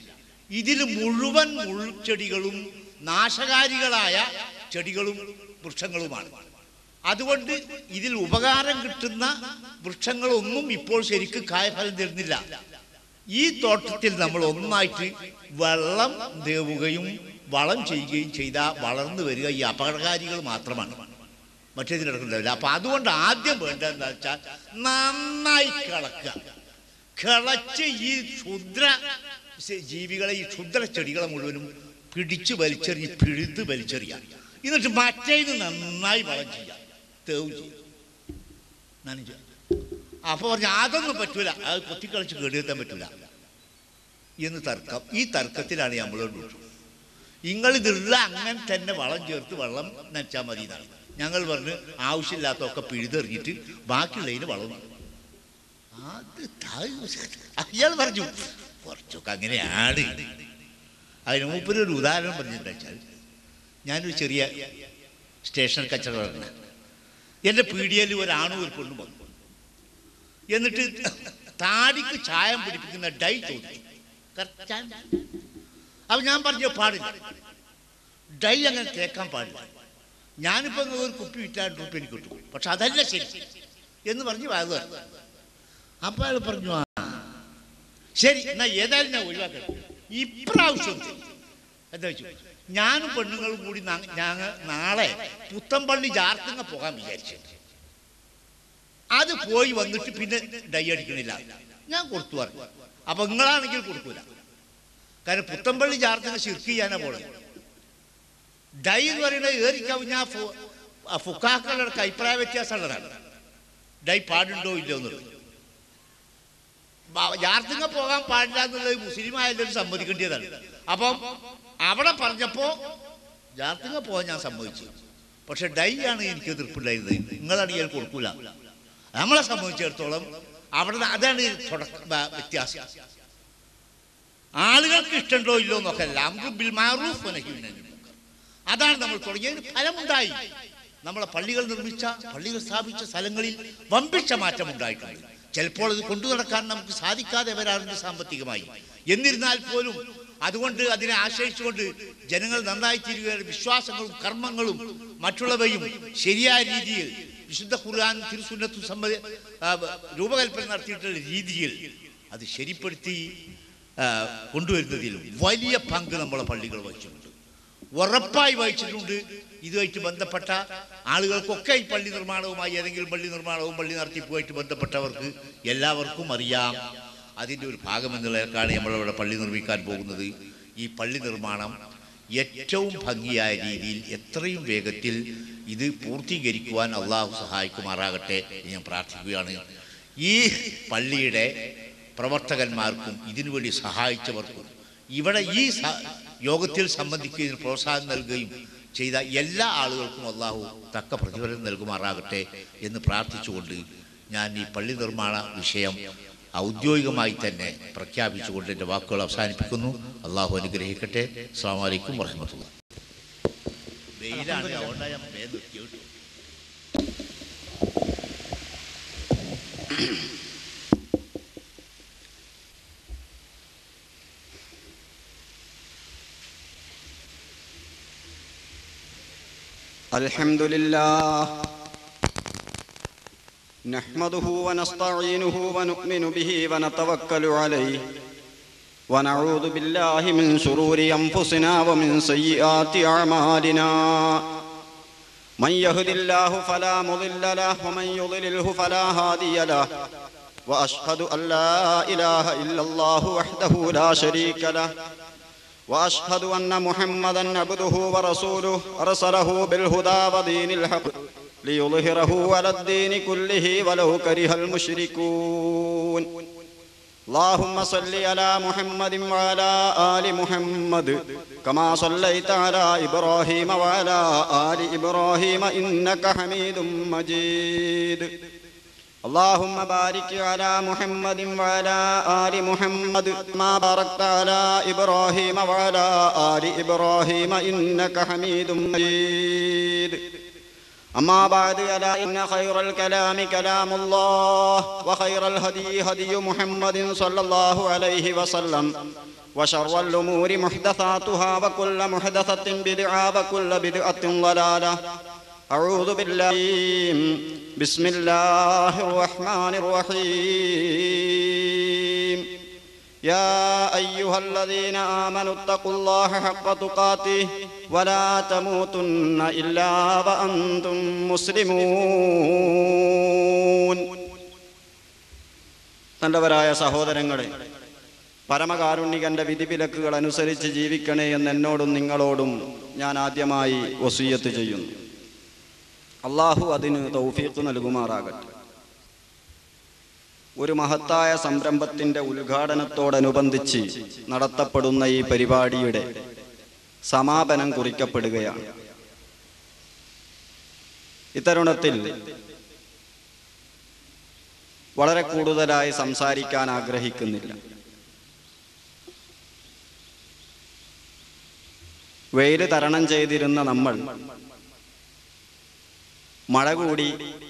ഇതിൽ മുഴുവൻ മുൾച്ചെടികളും നാശകാരികളായ ചെടികളും വൃക്ഷങ്ങളുമാണ്. അതുകൊണ്ട് ഇതിൽ ഉപകാരം കിട്ടുന്ന വൃക്ഷങ്ങളൊന്നും ഇപ്പോൾ ശരിക്കും കായഫലം തരുന്നില്ല. ഈ തോട്ടത്തിൽ നമ്മൾ ഒന്നായിട്ട് വെള്ളം തേവുകയും വളം ചെയ്യുകയും ചെയ്താൽ വളർന്നു വരിക ഈ അപകടകാരികൾ മാത്രമാണ്, മറ്റേതിന് നടക്കുന്നില്ല. അപ്പം അതുകൊണ്ട് ആദ്യം വേണ്ടതെന്ന് വെച്ചാൽ നന്നായി കിളച്ച് ഈ ക്ഷുദ്ര ജീവികളെ, ഈ ക്ഷുദ്ര ചെടികളെ മുഴുവനും പിടിച്ച് പിഴുത് വലിച്ചെറിയാം. എന്നിട്ട് മറ്റേത് നന്നായി വളം ചെയ്യാം, തേവ് ചെയ്യാം, നനഞ്ഞ. അപ്പോൾ പറഞ്ഞ അതൊന്നും പറ്റൂല, അത് കൊത്തിക്കളിച്ച് കേടുവെത്താൻ പറ്റൂല എന്ന് തർക്കം. ഈ തർക്കത്തിലാണ് നമ്മളോട് വിട്ടു. നിങ്ങളിതുള്ള അങ്ങനെ തന്നെ വളം ചേർത്ത് വെള്ളം നനച്ചാൽ മതി എന്നാണ്. ഞങ്ങൾ പറഞ്ഞ് ആവശ്യമില്ലാത്തതൊക്കെ പിഴുതെറിഞ്ഞിട്ട് ബാക്കിയുള്ളതിന് വളം. അത് അയാൾ പറഞ്ഞു കുറച്ചൊക്കെ അങ്ങനെയാണ്. അതിന് മൂപ്പരൊരു ഉദാഹരണം പറഞ്ഞിട്ട് വെച്ചാൽ, ഞാനൊരു ചെറിയ സ്റ്റേഷൻ കച്ചവടമാണ്. എൻ്റെ പീടികയിൽ ഒരാണും ഒരു പെണ്ണും വന്നു. എന്നിട്ട് താടിക്ക് ചായം പിടിപ്പിക്കുന്ന ഡൈ ചോദിച്ചു. അപ്പം ഞാൻ പറഞ്ഞു പാടില്ല, ഡൈ അങ്ങനെ തേക്കാൻ പാടില്ല. ഞാനിപ്പോൾ ഒരു കുപ്പി വിറ്റാൻ രൂപ എനിക്ക് കിട്ടും, പക്ഷെ അതല്ല ശരി എന്ന് പറഞ്ഞ് വാങ്ങുക. അപ്പോൾ അയാൾ പറഞ്ഞു ആ ശരി, എന്നാ ഏതായാലും ഞാൻ ഒഴിവാക്കണം. ഇപ്രാവശ്യം എന്താ വെച്ചു, ഞാനും പെണ്ണുങ്ങളും കൂടി ഞങ്ങൾ നാളെ പുത്തമ്പള്ളി ജാർത്തിങ്ങ പോകാൻ വിചാരിച്ചിട്ടുണ്ട്. അത് പോയി വന്നിട്ട് പിന്നെ ഡൈ അടിക്കണില്ല, ഞാൻ കൊടുത്തു പറഞ്ഞു. അപ്പം നിങ്ങളാണെങ്കിൽ കൊടുക്കൂല, കാരണം പുത്തമ്പള്ളി ജാർത്തിങ്ങ ശിർക്ക് ചെയ്യാനാ പോണത്. ഡൈ എന്ന് പറയുന്നത് ഏറിക്കവിഞ്ഞാൽ ഫുക്കാക്കളുടെ അഭിപ്രായ വ്യത്യാസമുള്ളതാണ്. ഡൈ പാടുണ്ടോ ഇല്ലോ എന്നുള്ളത്. ജാർത്തിങ്ങ പോകാൻ പാടില്ല എന്നുള്ളത് മുസ്ലിം ആയാലും സമ്മതിക്കേണ്ടതാണ്. അപ്പം അവിടെ പറഞ്ഞപ്പോൾ ജാർത്തിങ്ങ പോകാൻ ഞാൻ സമ്മതിച്ചു. പക്ഷെ ഡൈ ആണ് എനിക്ക് എതിർപ്പുണ്ടായിരുന്നത്, നിങ്ങളാണെങ്കിൽ കൊടുക്കൂല. നമ്മളെ സംബന്ധിച്ചിടത്തോളം അവിടെ അതാണ് വ്യത്യാസം. ആളുകൾക്ക് ഇഷ്ടമുണ്ടോ ഇല്ലോ എന്നൊക്കെ അതാണ് നമ്മൾ തുടങ്ങിയതിന് ഫലമുണ്ടായി. നമ്മളെ പള്ളികൾ നിർമ്മിച്ച, പള്ളികൾ സ്ഥാപിച്ച സ്ഥലങ്ങളിൽ വമ്പിച്ച മാറ്റം ഉണ്ടായിട്ടുണ്ട്. ചിലപ്പോൾ അത് കൊണ്ടു നടക്കാൻ നമുക്ക് സാധിക്കാതെ വരാറുണ്ട് സാമ്പത്തികമായി. എന്നിരുന്നാൽ പോലും അതുകൊണ്ട് അതിനെ ആശ്രയിച്ചുകൊണ്ട് ജനങ്ങൾ നന്നായി തീരുകയാണ്. വിശ്വാസങ്ങളും കർമ്മങ്ങളും മറ്റുള്ളവയും ശരിയായ രീതിയിൽ വിശുദ്ധ ഖുർആൻ തിരുസുന്നത്തും രൂപകൽപ്പന നടത്തിയിട്ടുള്ള രീതിയിൽ അത് ശരിപ്പെടുത്തി കൊണ്ടുവരുന്നതിൽ വലിയ പങ്ക് നമ്മളെ പള്ളികൾ വഹിച്ചിട്ടുണ്ട്, ഉറപ്പായി വഹിച്ചിട്ടുണ്ട്. ഇതുമായിട്ട് ബന്ധപ്പെട്ട ആളുകൾക്കൊക്കെ ഈ പള്ളി നിർമ്മാണവുമായി ഏതെങ്കിലും പള്ളി നിർമ്മാണവും പള്ളി നടത്തിപ്പുമായിട്ട് ബന്ധപ്പെട്ടവർക്ക് എല്ലാവർക്കും അറിയാം. അതിൻ്റെ ഒരു ഭാഗമെന്നുള്ളവർക്കാണ് നമ്മളിവിടെ പള്ളി നിർമ്മിക്കാൻ പോകുന്നത്. ഈ പള്ളി നിർമ്മാണം ഏറ്റവും ഭംഗിയായ രീതിയിൽ എത്രയും വേഗത്തിൽ ഇത് പൂർത്തീകരിക്കുവാൻ അള്ളാഹു സഹായിക്കുമാറാകട്ടെ ഞാൻ പ്രാർത്ഥിക്കുകയാണ്. ഈ പള്ളിയുടെ പ്രവർത്തകന്മാർക്കും ഇതിനുവേണ്ടി സഹായിച്ചവർക്കും ഇവിടെ ഈ യോഗത്തിൽ സംബന്ധിക്കുന്നതിന് പ്രോത്സാഹനം നൽകുകയും ചെയ്ത എല്ലാ ആളുകൾക്കും അള്ളാഹു തക്ക പ്രതിഫലം നൽകുമാറാകട്ടെ എന്ന് പ്രാർത്ഥിച്ചുകൊണ്ട് ഞാൻ ഈ പള്ളി നിർമ്മാണ വിഷയം ഔദ്യോഗികമായി തന്നെ പ്രഖ്യാപിച്ചുകൊണ്ട് എൻ്റെ വാക്കുകൾ അവസാനിപ്പിക്കുന്നു. അള്ളാഹു അനുഗ്രഹിക്കട്ടെ. അസ്സലാമു അലൈക്കും വറഹ്മത്തുള്ളാഹി. അൽഹംദുലില്ലാഹ് നഹ്മദുഹു വനസ്തഈനുഹു വനുഅ്മിനു ബിഹി വനതവക്കലു അലൈഹി വനഊദു ബില്ലാഹി മിൻ ശുറൂരി അൻഫുസിനാ വമിൻ സയ്യിആതി അഅമാലിനാ മൻ യഹ്ദില്ലാഹു ഫലാ മുളില്ല ലഹു വമൻ യുളിൽഹു ഫലാ ഹാദിയ ലഹു വഅശ്ഹദു അൻ ലാ ഇലാഹ ഇല്ലല്ലാഹു വഹ്ദഹു ലാ ശരീക ലഹു وأشهد أن محمدًا عبده ورسوله أرسله بالهدى ودين الحق ليظهره على الدين كله ولو كره المشركون اللهم صل على محمد وعلى آل محمد كما صليت على إبراهيم وعلى آل إبراهيم إنك حميد مجيد اللهم بارك على محمد وعلى آل محمد ما باركت على إبراهيم وعلى آل إبراهيم إنك حميد مجيد أما بعد ألا إن خير الكلام كلام الله وخير الهدي هدي محمد صلى الله عليه وسلم وشر الأمور محدثاتها وكل محدثة بدعة وكل بدعة ضلالة. أعوذ بالله. بسم الله الرحمن الرحيم. يا أيها الذين آمنوا اتقوا الله حق تقاته ولا تموتن إلا وأنتم مسلمون. നല്ലവരായ സഹോദരങ്ങളെ, പരമകാരുണ്യകന്റെ വിധിവിലക്കുകൾ അനുസരിച്ച് ജീവിക്കണേ എന്ന് എന്നോടും നിങ്ങളോടും ഞാൻ ആദ്യമായി വസിയ്യത്ത് ചെയ്യുന്നു. അള്ളാഹു അതിന് തൗഫീഖ് നൽകുമാറാകട്ടെ. ഒരു മഹത്തായ സംരംഭത്തിൻ്റെ ഉദ്ഘാടനത്തോടനുബന്ധിച്ച് നടത്തപ്പെടുന്ന ഈ പരിപാടിയുടെ സമാപനം കുറിക്കപ്പെടുകയാണ്. ഇത്തരുണത്തിൽ വളരെ കൂടുതലായി സംസാരിക്കാൻ ആഗ്രഹിക്കുന്നില്ല. വെയിൽ തരണം ചെയ്തിരുന്ന നമ്മൾ മഴ കൂടി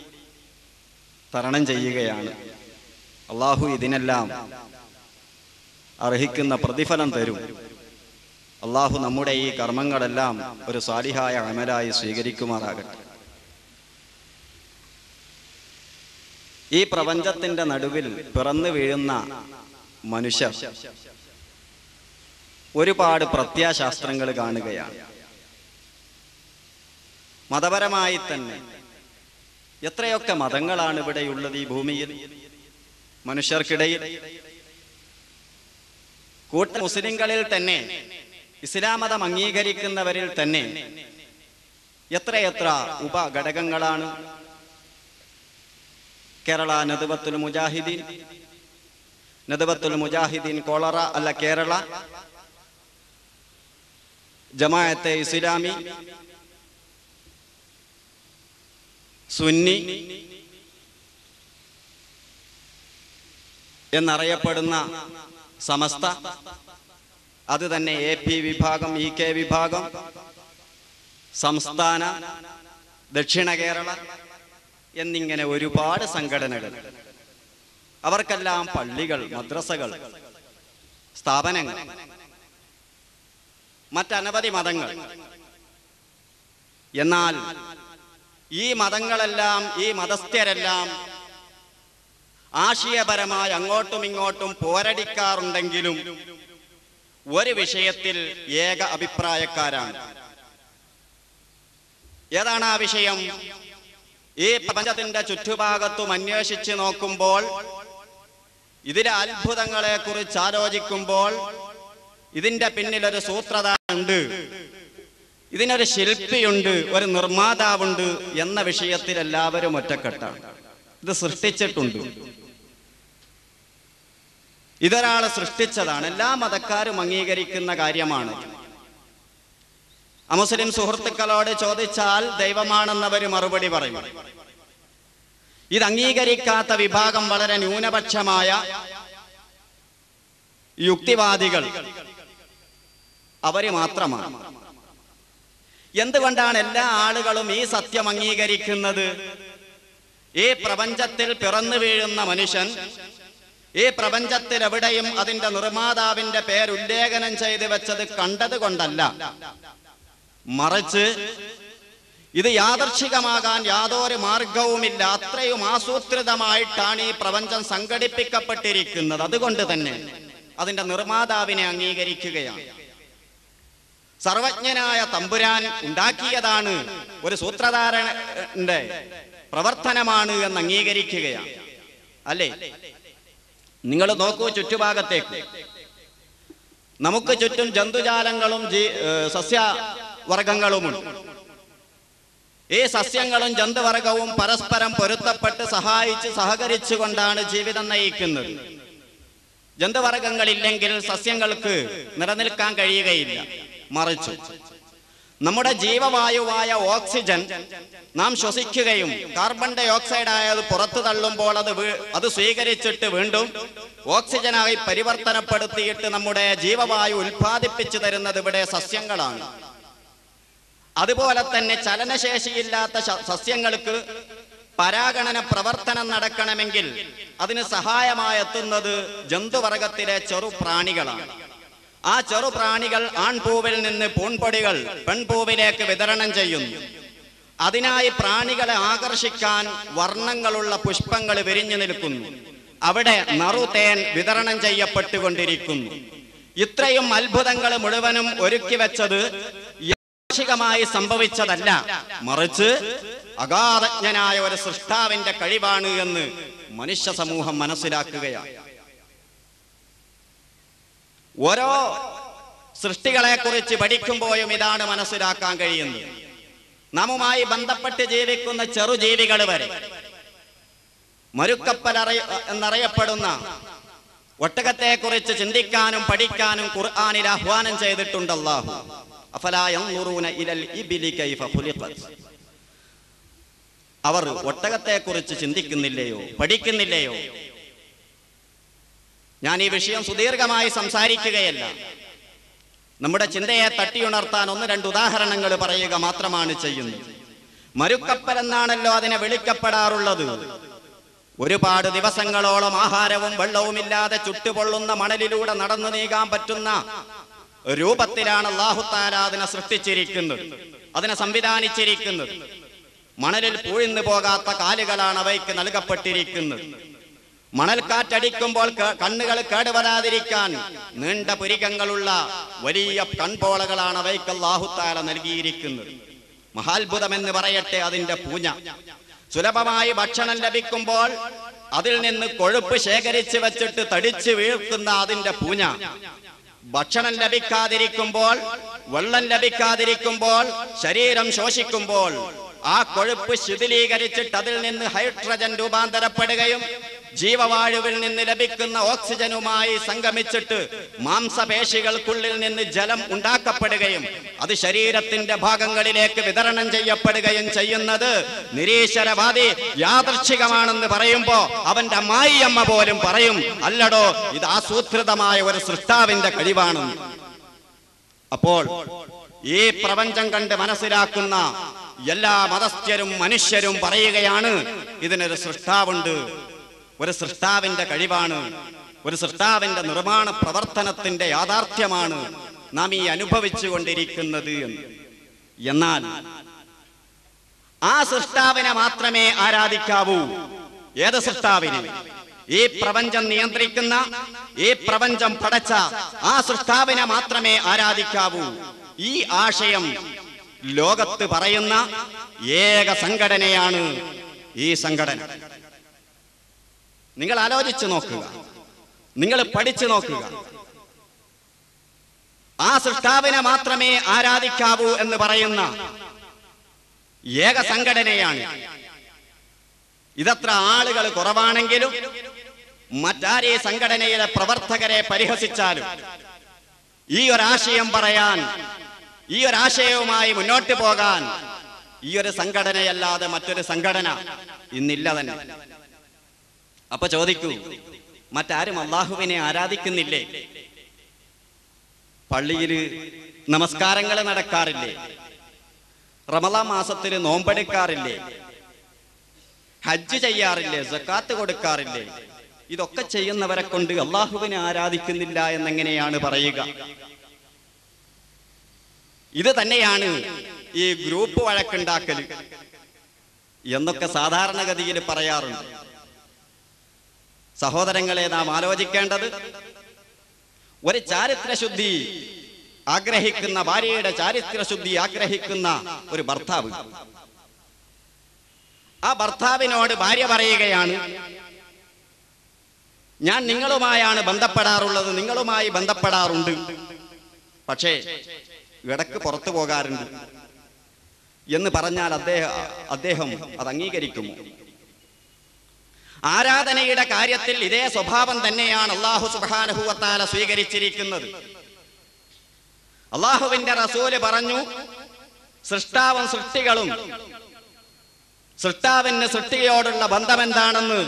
തരണം ചെയ്യുകയാണ്. അള്ളാഹു ഇതിനെല്ലാം അർഹിക്കുന്ന പ്രതിഫലം തരും. അള്ളാഹു നമ്മുടെ ഈ കർമ്മങ്ങളെല്ലാം ഒരു സാലിഹായ അമലായി സ്വീകരിക്കുമാറാകട്ടെ. ഈ പ്രപഞ്ചത്തിന്റെ നടുവിൽ പിറന്നു വീഴുന്ന മനുഷ്യർ ഒരുപാട് പ്രത്യയശാസ്ത്രങ്ങൾ കാണുകയാണ്. മതപരമായി തന്നെ എത്രയൊക്കെ മതങ്ങളാണ് ഇവിടെയുള്ളത് ഈ ഭൂമിയിൽ. മനുഷ്യർക്കിടയിൽ കൂട്ട മുസ്ലിങ്ങളിൽ തന്നെ, ഇസ്ലാം മതം അംഗീകരിക്കുന്നവരിൽ തന്നെ എത്രയെത്ര ഉപഘടകങ്ങളാണ്. കേരള നദ്വത്തുൽ മുജാഹിദീൻ, നദ്വത്തുൽ മുജാഹിദീൻ കോളറ അല്ല കേരള, ജമാഅത്തെ ഇസ്ലാമി, സുന്നി എന്നറിയപ്പെടുന്ന സമസ്ത, അത് തന്നെ AP വിഭാഗം, EK വിഭാഗം, സംസ്ഥാന, ദക്ഷിണ കേരള എന്നിങ്ങനെ ഒരുപാട് സംഘടനകൾ. അവർക്കെല്ലാം പള്ളികൾ, മദ്രസകൾ, സ്ഥാപനങ്ങൾ, മറ്റനവധി മതങ്ങൾ. എന്നാൽ ഈ മതങ്ങളെല്ലാം, ഈ മതസ്ഥരെല്ലാം ആശയപരമായി അങ്ങോട്ടും ഇങ്ങോട്ടും പോരടിക്കാറുണ്ടെങ്കിലും ഒരു വിഷയത്തിൽ ഏക അഭിപ്രായക്കാരാണ്. ഏതാണ് ആ വിഷയം? ഈ പ്രപഞ്ചത്തിന്റെ ചുറ്റുഭാഗത്തും അന്വേഷിച്ച് നോക്കുമ്പോൾ, ഇതിലെ അത്ഭുതങ്ങളെ കുറിച്ച് ആലോചിക്കുമ്പോൾ ഇതിന്റെ പിന്നിലൊരു സൂത്രധാരനുണ്ട്, ഇതിനൊരു ശില്പിയുണ്ട്, ഒരു നിർമ്മാതാവുണ്ട് എന്ന വിഷയത്തിൽ എല്ലാവരും ഒറ്റക്കെട്ടാണ്. ഇത് സൃഷ്ടിച്ചിട്ടുണ്ട്, ഇതൊരാളെ സൃഷ്ടിച്ചതാണ്. എല്ലാ മതക്കാരും അംഗീകരിക്കുന്ന കാര്യമാണ്. അമുസ്ലിം സുഹൃത്തുക്കളോട് ചോദിച്ചാൽ ദൈവമാണെന്നവർ മറുപടി പറയും. ഇത് അംഗീകരിക്കാത്ത വിഭാഗം വളരെ ന്യൂനപക്ഷമായ യുക്തിവാദികൾ, അവര് മാത്രമാണ്. എന്തുകൊണ്ടാണ് എല്ലാ ആളുകളും ഈ സത്യം അംഗീകരിക്കുന്നത്? ഈ പ്രപഞ്ചത്തിൽ പിറന്നു വീഴുന്ന മനുഷ്യൻ ഈ പ്രപഞ്ചത്തിൽ എവിടെയും അതിന്റെ നിർമ്മാതാവിന്റെ പേരുല്ലേഖനം ചെയ്തു വെച്ചത് കണ്ടത് കൊണ്ടല്ല, മറിച്ച് ഇത് യാദർച്ഛികമാകാൻ യാതൊരു മാർഗവുമില്ല. അത്രയും ആസൂത്രിതമായിട്ടാണ് ഈ പ്രപഞ്ചം സംഘടിപ്പിക്കപ്പെട്ടിരിക്കുന്നത്. അതുകൊണ്ട് തന്നെ അതിന്റെ നിർമ്മാതാവിനെ അംഗീകരിക്കുകയാണ്. സർവജ്ഞനായ തമ്പുരാൻ ഉണ്ടാക്കിയതാണ്, ഒരു സൂത്രധാരന്റെ പ്രവർത്തനമാണ് എന്ന് അംഗീകരിക്കുകയാണ്. അല്ലേ? നിങ്ങൾ നോക്കൂ ചുറ്റുഭാഗത്തേക്ക്. നമുക്ക് ചുറ്റും ജന്തുജാലങ്ങളും സസ്യവർഗങ്ങളുമുണ്ട്. ഈ സസ്യങ്ങളും ജന്തുവർഗവും പരസ്പരം പൊരുത്തപ്പെട്ട് സഹകരിച്ചുകൊണ്ടാണ് ജീവിതം നയിക്കുന്നത്. ജന്തുവർഗങ്ങളില്ലെങ്കിൽ സസ്യങ്ങൾക്ക് നിലനിൽക്കാൻ കഴിയുകയില്ല. മറിച്ച് നമ്മുടെ ജീവവായുവായ ഓക്സിജൻ നാം ശ്വസിക്കുകയും കാർബൺ ഡൈ ഓക്സൈഡ് ആയത് പുറത്തു തള്ളുമ്പോൾ അത് സ്വീകരിച്ചിട്ട് വീണ്ടും ഓക്സിജനായി പരിവർത്തനപ്പെടുത്തിയിട്ട് നമ്മുടെ ജീവവായു ഉൽപ്പാദിപ്പിച്ചു തരുന്നത് ഇവിടെ സസ്യങ്ങളാണ്. അതുപോലെ തന്നെ ചലനശേഷിയില്ലാത്ത സസ്യങ്ങൾക്ക് പരാഗണന പ്രവർത്തനം നടക്കണമെങ്കിൽ അതിന് സഹായമായെത്തുന്നത് ജന്തുവർഗത്തിലെ ചെറുപ്രാണികളാണ്. ആ ചെറുപ്രാണികൾ ആൺപൂവിൽ നിന്ന് പൂൺപൊടികൾ പെൺപൂവിലേക്ക് വിതരണം ചെയ്യുന്നു. അതിനായി പ്രാണികളെ ആകർഷിക്കാൻ വർണ്ണങ്ങളുള്ള പുഷ്പങ്ങൾ വിരിഞ്ഞു നിൽക്കുന്നു. അവിടെ നറുതേൻ വിതരണം ചെയ്യപ്പെട്ടുകൊണ്ടിരിക്കുന്നു. ഇത്രയും അത്ഭുതങ്ങൾ മുഴുവനും ഒരുക്കി വെച്ചത് യാദൃച്ഛികമായി സംഭവിച്ചതല്ല, മറിച്ച് അഗാധജ്ഞനായ ഒരു സൃഷ്ടാവിന്റെ കഴിവാണ് എന്ന് മനുഷ്യ സമൂഹം മനസ്സിലാക്കുകയാണ്. ഓരോ സൃഷ്ടികളെ കുറിച്ച് പഠിക്കുമ്പോഴും ഇതാണ് മനസ്സിലാക്കാൻ കഴിയുന്നത്. നമ്മുമായി ബന്ധപ്പെട്ട് ജീവിക്കുന്ന ചെറുജീവികൾ വരെ, മരുക്കപ്പൽ എന്നറിയപ്പെടുന്ന ഒട്ടകത്തെ കുറിച്ച് ചിന്തിക്കാനും പഠിക്കാനും ഖുർആനിൽ ആഹ്വാനം ചെയ്തിട്ടുണ്ട് അല്ലാഹു. അഫലാ യൻദുറൂന ഇലൽ ഇബ്ലി കൈഫ ഖുലിഖത്. അവർ ഒട്ടകത്തെ കുറിച്ച് ചിന്തിക്കുന്നില്ലയോ, പഠിക്കുന്നില്ലയോ? ഞാൻ ഈ വിഷയം സുദീർഘമായി സംസാരിക്കുകയല്ല. നമ്മുടെ ചിന്തയെ തട്ടിയുണർത്താൻ 1-2 ഉദാഹരണങ്ങൾ പറയുക മാത്രമാണ് ചെയ്യുന്നത്. മരുക്കപ്പൽ എന്നാണല്ലോ അതിനെ വിളിക്കപ്പെടാറുള്ളത്. ഒരുപാട് ദിവസങ്ങളോളം ആഹാരവും വെള്ളവുമില്ലാതെ ചുട്ടുപൊള്ളുന്ന മണലിലൂടെ നടന്നു നീങ്ങാൻ പറ്റുന്ന രൂപത്തിലാണ് അല്ലാഹു തആല അതിനെ സൃഷ്ടിച്ചിരിക്കുന്നത്, അതിനെ സംവിധാനിച്ചിരിക്കുന്നത്. മണലിൽ പൂഴ്ന്നു പോകാത്ത കാലുകളാണ് അവയ്ക്ക് നൽകപ്പെട്ടിരിക്കുന്നത്. മണൽക്കാറ്റടിക്കുമ്പോൾ കണ്ണുകൾ കേടുവരാതിരിക്കാൻ നീണ്ട പുരികങ്ങളുള്ള വലിയ കൺപോളകളാണ് അവയ്ക്ക് അല്ലാഹു തആല നൽകിയിരിക്കുന്നത്. മഹാത്ഭുതമെന്ന് പറയട്ടെ അതിന്റെ പൂഞ്ഞ. സുലഭമായി ഭക്ഷണം ലഭിക്കുമ്പോൾ അതിൽ നിന്ന് കൊഴുപ്പ് ശേഖരിച്ച് വെച്ചിട്ട് തടിച്ചു വീഴ്ക്കുന്ന അതിന്റെ പൂഞ്ഞ, ഭക്ഷണം ലഭിക്കാതിരിക്കുമ്പോൾ, വെള്ളം ലഭിക്കാതിരിക്കുമ്പോൾ, ശരീരം ശോഷിക്കുമ്പോൾ ആ കൊഴുപ്പ് ശിഥിലീകരിച്ചിട്ട് അതിൽ നിന്ന് ഹൈഡ്രജൻ രൂപാന്തരപ്പെടുകയും ജീവവായുവിൽ നിന്ന് ലഭിക്കുന്ന ഓക്സിജനുമായി സംഗമിച്ചിട്ട് മാംസപേശികൾക്കുള്ളിൽ നിന്ന് ജലം ഉണ്ടാക്കപ്പെടുകയും അത് ശരീരത്തിന്റെ ഭാഗങ്ങളിലേക്ക് വിതരണം ചെയ്യപ്പെടുകയും ചെയ്യുന്നത് നിരീശ്വരവാദി യാദൃച്ഛികമാണെന്ന് പറയുമ്പോ അവന്റെ അമ്മായിയമ്മ പോലും പറയും, അല്ലടോ ഇത് ആസൂത്രിതമായ ഒരു സൃഷ്ടാവിന്റെ കഴിവാണ്. അപ്പോൾ ഈ പ്രപഞ്ചം കണ്ട് മനസ്സിലാക്കുന്ന എല്ലാ മതസ്ഥരും മനുഷ്യരും പറയുകയാണ്, ഇതിനൊരു സൃഷ്ടാവുണ്ട്, ഒരു സൃഷ്ടാവിന്റെ കഴിവാണ്, ഒരു സൃഷ്ടാവിന്റെ നിർമ്മാണ പ്രവർത്തനത്തിന്റെ യാഥാർത്ഥ്യമാണ് നാം ഈ അനുഭവിച്ചു കൊണ്ടിരിക്കുന്നത് എന്ന്. എന്നാൽ ആ സൃഷ്ടാവിനെ മാത്രമേ ആരാധിക്കാവൂ. ഏത് സൃഷ്ടാവിനെ? ഈ പ്രപഞ്ചം നിയന്ത്രിക്കുന്ന, ഈ പ്രപഞ്ചം പടച്ച ആ സൃഷ്ടാവിനെ മാത്രമേ ആരാധിക്കാവൂ. ഈ ആശയം ലോകത്ത് പറയുന്ന ഏക സംഘടനയാണ് ഈ സംഘടന. നിങ്ങൾ ആലോചിച്ചു നോക്കുക, നിങ്ങൾ പഠിച്ചു നോക്കുക. ആ സൃഷ്ടാവിനെ മാത്രമേ ആരാധിക്കാവൂ എന്ന് പറയുന്ന ഏക സംഘടനയാണ്. ഇതത്ര ആളുകൾ കുറവാണെങ്കിലും മറ്റാരേ സംഘടനയിലെ പ്രവർത്തകരെ പരിഹസിച്ചാലും ഈ ഒരാശയം പറയാൻ, ഈ ഒരാശയവുമായി മുന്നോട്ട് പോകാൻ ഈ ഒരു സംഘടനയല്ലാതെ മറ്റൊരു സംഘടന ഇന്നില്ല തന്നെ. അപ്പൊ ചോദിക്കൂ, മറ്റാരും അല്ലാഹുവിനെ ആരാധിക്കുന്നില്ലേ? പള്ളിയിൽ നമസ്കാരങ്ങൾ നടക്കാറില്ലേ? റമളാൻ മാസത്തിൽ നോമ്പെടുക്കാറില്ലേ? ഹജ്ജ് ചെയ്യാറില്ലേ? സക്കാത്ത് കൊടുക്കാറില്ലേ? ഇതൊക്കെ ചെയ്യുന്നവരെ കൊണ്ട് അല്ലാഹുവിനെ ആരാധിക്കുന്നില്ല എന്നെങ്ങനെയാണ് പറയുക? ഇത് തന്നെയാണ് ഈ ഗ്രൂപ്പ് വഴക്കുണ്ടാക്കൽ എന്നൊക്കെ സാധാരണഗതിയിൽ പറയാറുണ്ട്. സഹോദരങ്ങളെ, നാം ആലോചിക്കേണ്ടത്, ഒരു ചാരിത്രശുദ്ധി ആഗ്രഹിക്കുന്ന, ഭാര്യയുടെ ചാരിത്രശുദ്ധി ആഗ്രഹിക്കുന്ന ഒരു ഭർത്താവ്, ആ ഭർത്താവിനോട് ഭാര്യ പറയുകയാണ്, ഞാൻ നിങ്ങളുമായാണ് ബന്ധപ്പെടാറുള്ളത്, നിങ്ങളുമായി ബന്ധപ്പെടാറുണ്ട്, പക്ഷേ ഇടക്ക് പുറത്തു പോകാറുണ്ട് എന്ന് പറഞ്ഞാൽ അദ്ദേഹം അത് അംഗീകരിക്കുമോ? ആരാധനയുടെ കാര്യത്തിൽ ഇതേ സ്വഭാവം തന്നെയാണ് അല്ലാഹു സുബ്ഹാനഹു വ തആല സ്വീകരിച്ചിരിക്കുന്നത്. അല്ലാഹുവിന്റെ റസൂല് പറഞ്ഞു, സൃഷ്ടാവും സൃഷ്ടികളും, സൃഷ്ടാവിന് സൃഷ്ടിയോടുള്ള ബന്ധം എന്താണെന്ന്,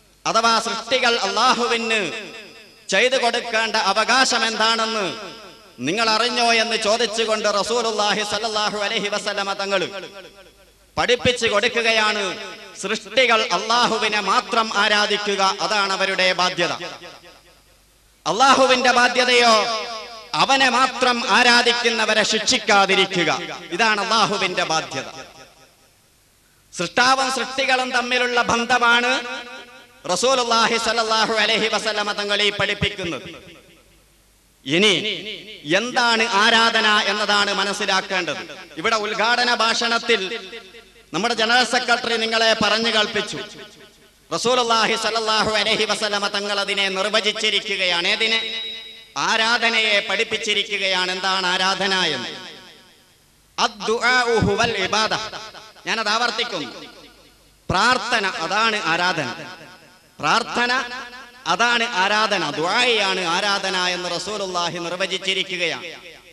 അഥവാ സൃഷ്ടികൾ അല്ലാഹുവിന് ചെയ്തു കൊടുക്കേണ്ട അവകാശം എന്താണെന്ന് നിങ്ങൾ അറിഞ്ഞോ എന്ന് ചോദിച്ചുകൊണ്ട് റസൂലുള്ളാഹി സ്വല്ലല്ലാഹു അലൈഹി വസല്ലമ തങ്ങൾ പഠിപ്പിച്ചു കൊടുക്കുകയാണ്. സൃഷ്ടികൾ അള്ളാഹുവിനെ മാത്രം ആരാധിക്കുക, അതാണ് അവരുടെ ബാധ്യത. അള്ളാഹുവിന്റെ ബാധ്യതയോ അവനെ മാത്രം ആരാധിക്കുന്നവരെ ശിക്ഷിക്കാതിരിക്കുക, ഇതാണ് അള്ളാഹുവിന്റെ ബാധ്യത. സൃഷ്ടാവും സൃഷ്ടികളും തമ്മിലുള്ള ബന്ധമാണ് റസൂലുള്ളാഹി സ്വല്ലല്ലാഹു അലൈഹി വസല്ലമ തങ്ങൾ ഈ പഠിപ്പിക്കുന്നത്. ഇനി എന്താണ് ആരാധന എന്നതാണ് മനസ്സിലാക്കേണ്ടത്. ഇവിടെ ഉദ്ഘാടന ഭാഷണത്തിൽ നമ്മുടെ ജനറൽ സെക്രട്ടറി നിങ്ങളെ പറഞ്ഞു കൽപ്പിച്ചു. റസൂലുള്ളാഹി സ്വല്ലല്ലാഹു അലൈഹി വസല്ലമ തങ്ങൾ അതിനെ നിർവചിച്ചിരിക്കുകയാണ്. ഏതിനെ? ആരാധനയെ പഠിപ്പിച്ചിരിക്കുകയാണ്. എന്താണ് ആരാധന എന്ന്? അദ്ദുആഉ ഹുവൽ ഇബാദ. ഞാനത് ആവർത്തിക്കുന്നു. പ്രാർത്ഥന അതാണ് ആരാധന. പ്രാർത്ഥന അതാണ് ആരാധന. ദുആയാണ് ആരാധന എന്ന് റസൂലുള്ളാഹി നിർവചിച്ചിരിക്കുകയാണ്.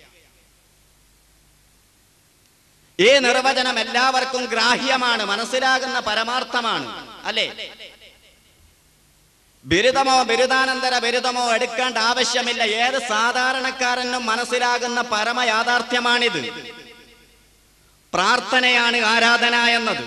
ഈ നിർവചനം എല്ലാവർക്കും ഗ്രാഹ്യമാണ്, മനസ്സിലാകുന്ന പരമാർത്ഥമാണ്, അല്ലേ? ബിരുദമോ ബിരുദാനന്തര ബിരുദമോ എടുക്കേണ്ട ആവശ്യമില്ല. ഏത് സാധാരണക്കാരനും മനസ്സിലാകുന്ന പരമയാഥാർത്ഥ്യമാണിത്. പ്രാർത്ഥനയാണ് ആരാധന എന്നത്.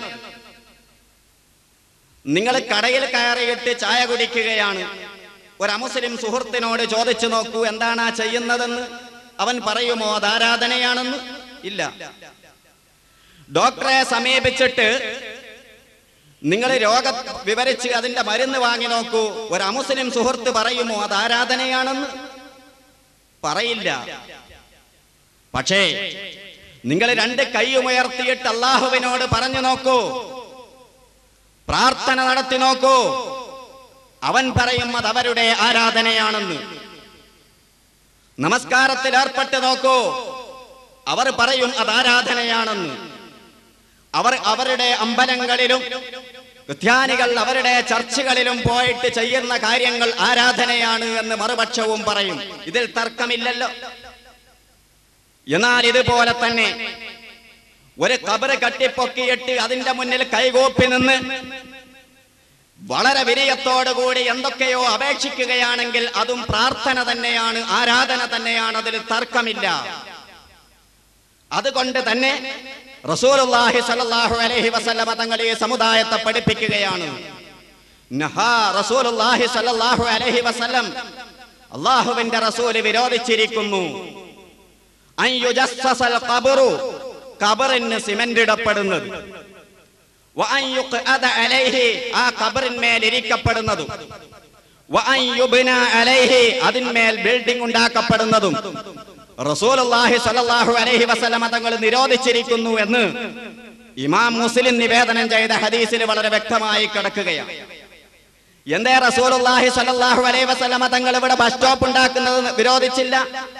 നിങ്ങൾ കടയിൽ കയറിയിട്ട് ചായ കുടിക്കുകയാണ്. ഒരു അമുസ്ലിം സുഹൃത്തിനോട് ചോദിച്ചു നോക്കൂ, എന്താണ് ചെയ്യുന്നതെന്ന്. അവൻ പറയുമോ അത് ആരാധനയാണെന്ന്? ഇല്ല. ഡോക്ടറെ സമീപിച്ചിട്ട് നിങ്ങൾ രോഗം വിവരിച്ച് അതിന്റെ മരുന്ന് വാങ്ങി നോക്കൂ. ഒരു അമുസ്ലിം സുഹൃത്ത് പറയുമോ അത് ആരാധനയാണെന്ന്? പറയില്ല. പക്ഷേ നിങ്ങൾ രണ്ട് കൈയുയർത്തിയിട്ട് അള്ളാഹുവിനോട് പറഞ്ഞു നോക്കൂ, പ്രാർത്ഥന നടത്തി നോക്കൂ, അവൻ പറയും അത് അവരുടെ ആരാധനയാണെന്ന്. നമസ്കാരത്തിൽ ഏർപ്പെട്ട് നോക്കൂ, അവർ പറയും അത് ആരാധനയാണെന്ന്. അവർ അവരുടെ അമ്പലങ്ങളിലും ക്രിസ്ത്യാനികൾ അവരുടെ ചർച്ചുകളിലും പോയിട്ട് ചെയ്യുന്ന കാര്യങ്ങൾ ആരാധനയാണ് എന്ന് മറുപക്ഷവും പറയും. ഇതിൽ തർക്കമില്ലല്ലോ. എന്നാൽ ഇതുപോലെ തന്നെ ഒരു ഖബർ കട്ടിപ്പൊക്കിയിട്ട് അതിന്റെ മുന്നിൽ കൈകൂപ്പി നിന്ന് വളരെ വിനയത്തോടുകൂടി എന്തൊക്കെയോ അപേക്ഷിക്കുകയാണെങ്കിൽ അതും പ്രാർത്ഥന തന്നെയാണ്, ആരാധന തന്നെയാണ്, അതിൽ തർക്കമില്ല. അതുകൊണ്ട് തന്നെ റസൂലുള്ളാഹി സ്വല്ലല്ലാഹു അലൈഹി വസല്ലമ തങ്ങൾ ഈ സമുദായത്തെ പഠിപ്പിക്കുകയാണ്. നഹാ റസൂലുള്ളാഹി സ്വല്ലല്ലാഹു അലൈഹി വസല്ലം, അല്ലാഹുവിന്റെ റസൂൽ വിരോധിച്ചിരിക്കുന്നു. അൻ യുജസ്സസൽ ഖബറു, ഖബറിന് സിമന്റ് ഇടപ്പെടുന്നത്, വ അൻ യുഖഅദ അലൈഹി, ആ ഖബറിന്മേൽ ഇരിക്കപ്പെടുന്നതും, വ അൻ യുബ്ന അലൈഹി, അതിന്മേൽ ബിൽഡിംഗ് ഉണ്ടാക്കപ്പെടുന്നതും റസൂലുള്ളാഹി സ്വല്ലല്ലാഹു അലൈഹി വസല്ലമ തങ്ങൾ നിരോധിച്ചിരിക്കുന്നു എന്ന് ഇമാം മുസ്ലിം നിവേദനം ചെയ്ത ഹദീസിൽ വളരെ വ്യക്തമായി കിടക്കുകയാണ്. എന്തേ റസൂലുള്ളാഹി സ്വല്ലല്ലാഹു അലൈഹി വസല്ലമ തങ്ങൾ ഇവിടെ ബസ് സ്റ്റോപ്പ് ഉണ്ടാക്കുന്നത് വിരോധിച്ചില്ല?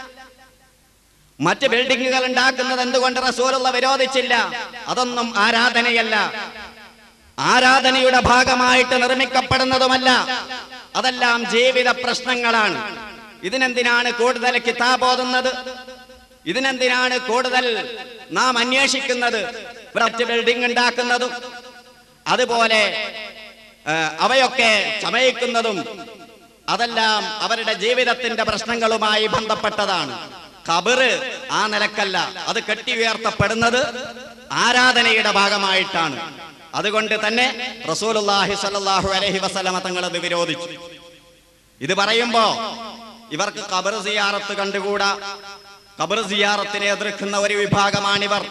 മറ്റ് ബിൽഡിങ്ങുകൾ ഉണ്ടാക്കുന്നത് എന്തുകൊണ്ട് റസൂലുള്ള വിരോധിച്ചില്ല? അതൊന്നും ആരാധനയല്ല, ആരാധനയുടെ ഭാഗമായിട്ട് നിർമ്മിക്കപ്പെടുന്നതുമല്ല. അതെല്ലാം ജീവിത പ്രശ്നങ്ങളാണ്. ഇതിനെന്തിനാണ് കൂടുതൽ കിതാബ് ഓതുന്നത്? ഇതിനെന്തിനാണ് കൂടുതൽ നാം അന്വേഷിക്കുന്നത്? മറ്റ് ബിൽഡിംഗ് ഉണ്ടാക്കുന്നതും അതുപോലെ അവയൊക്കെ ചമയിക്കുന്നതും അതെല്ലാം അവരുടെ ജീവിതത്തിന്റെ പ്രശ്നങ്ങളുമായി ബന്ധപ്പെട്ടതാണ്. ഖബറ് ആ നിലക്കല്ല, അത് കെട്ടി ഉയർത്തപ്പെടുന്നത് ആരാധനയുടെ ഭാഗമായിട്ടാണ്. അതുകൊണ്ട് തന്നെ റസൂലുള്ളാഹി സ്വല്ലല്ലാഹു അലൈഹി വസല്ലമ തങ്ങൾ അത് വിരോധിച്ചു. ഇത് പറയുമ്പോ ഇവർക്ക് ഖബർ സിയാറത്ത് കണ്ടുകൂടാ. ഖബർ സിയാറത്തിനെ എതിർക്കുന്ന ഒരു വിഭാഗമാണിവർ.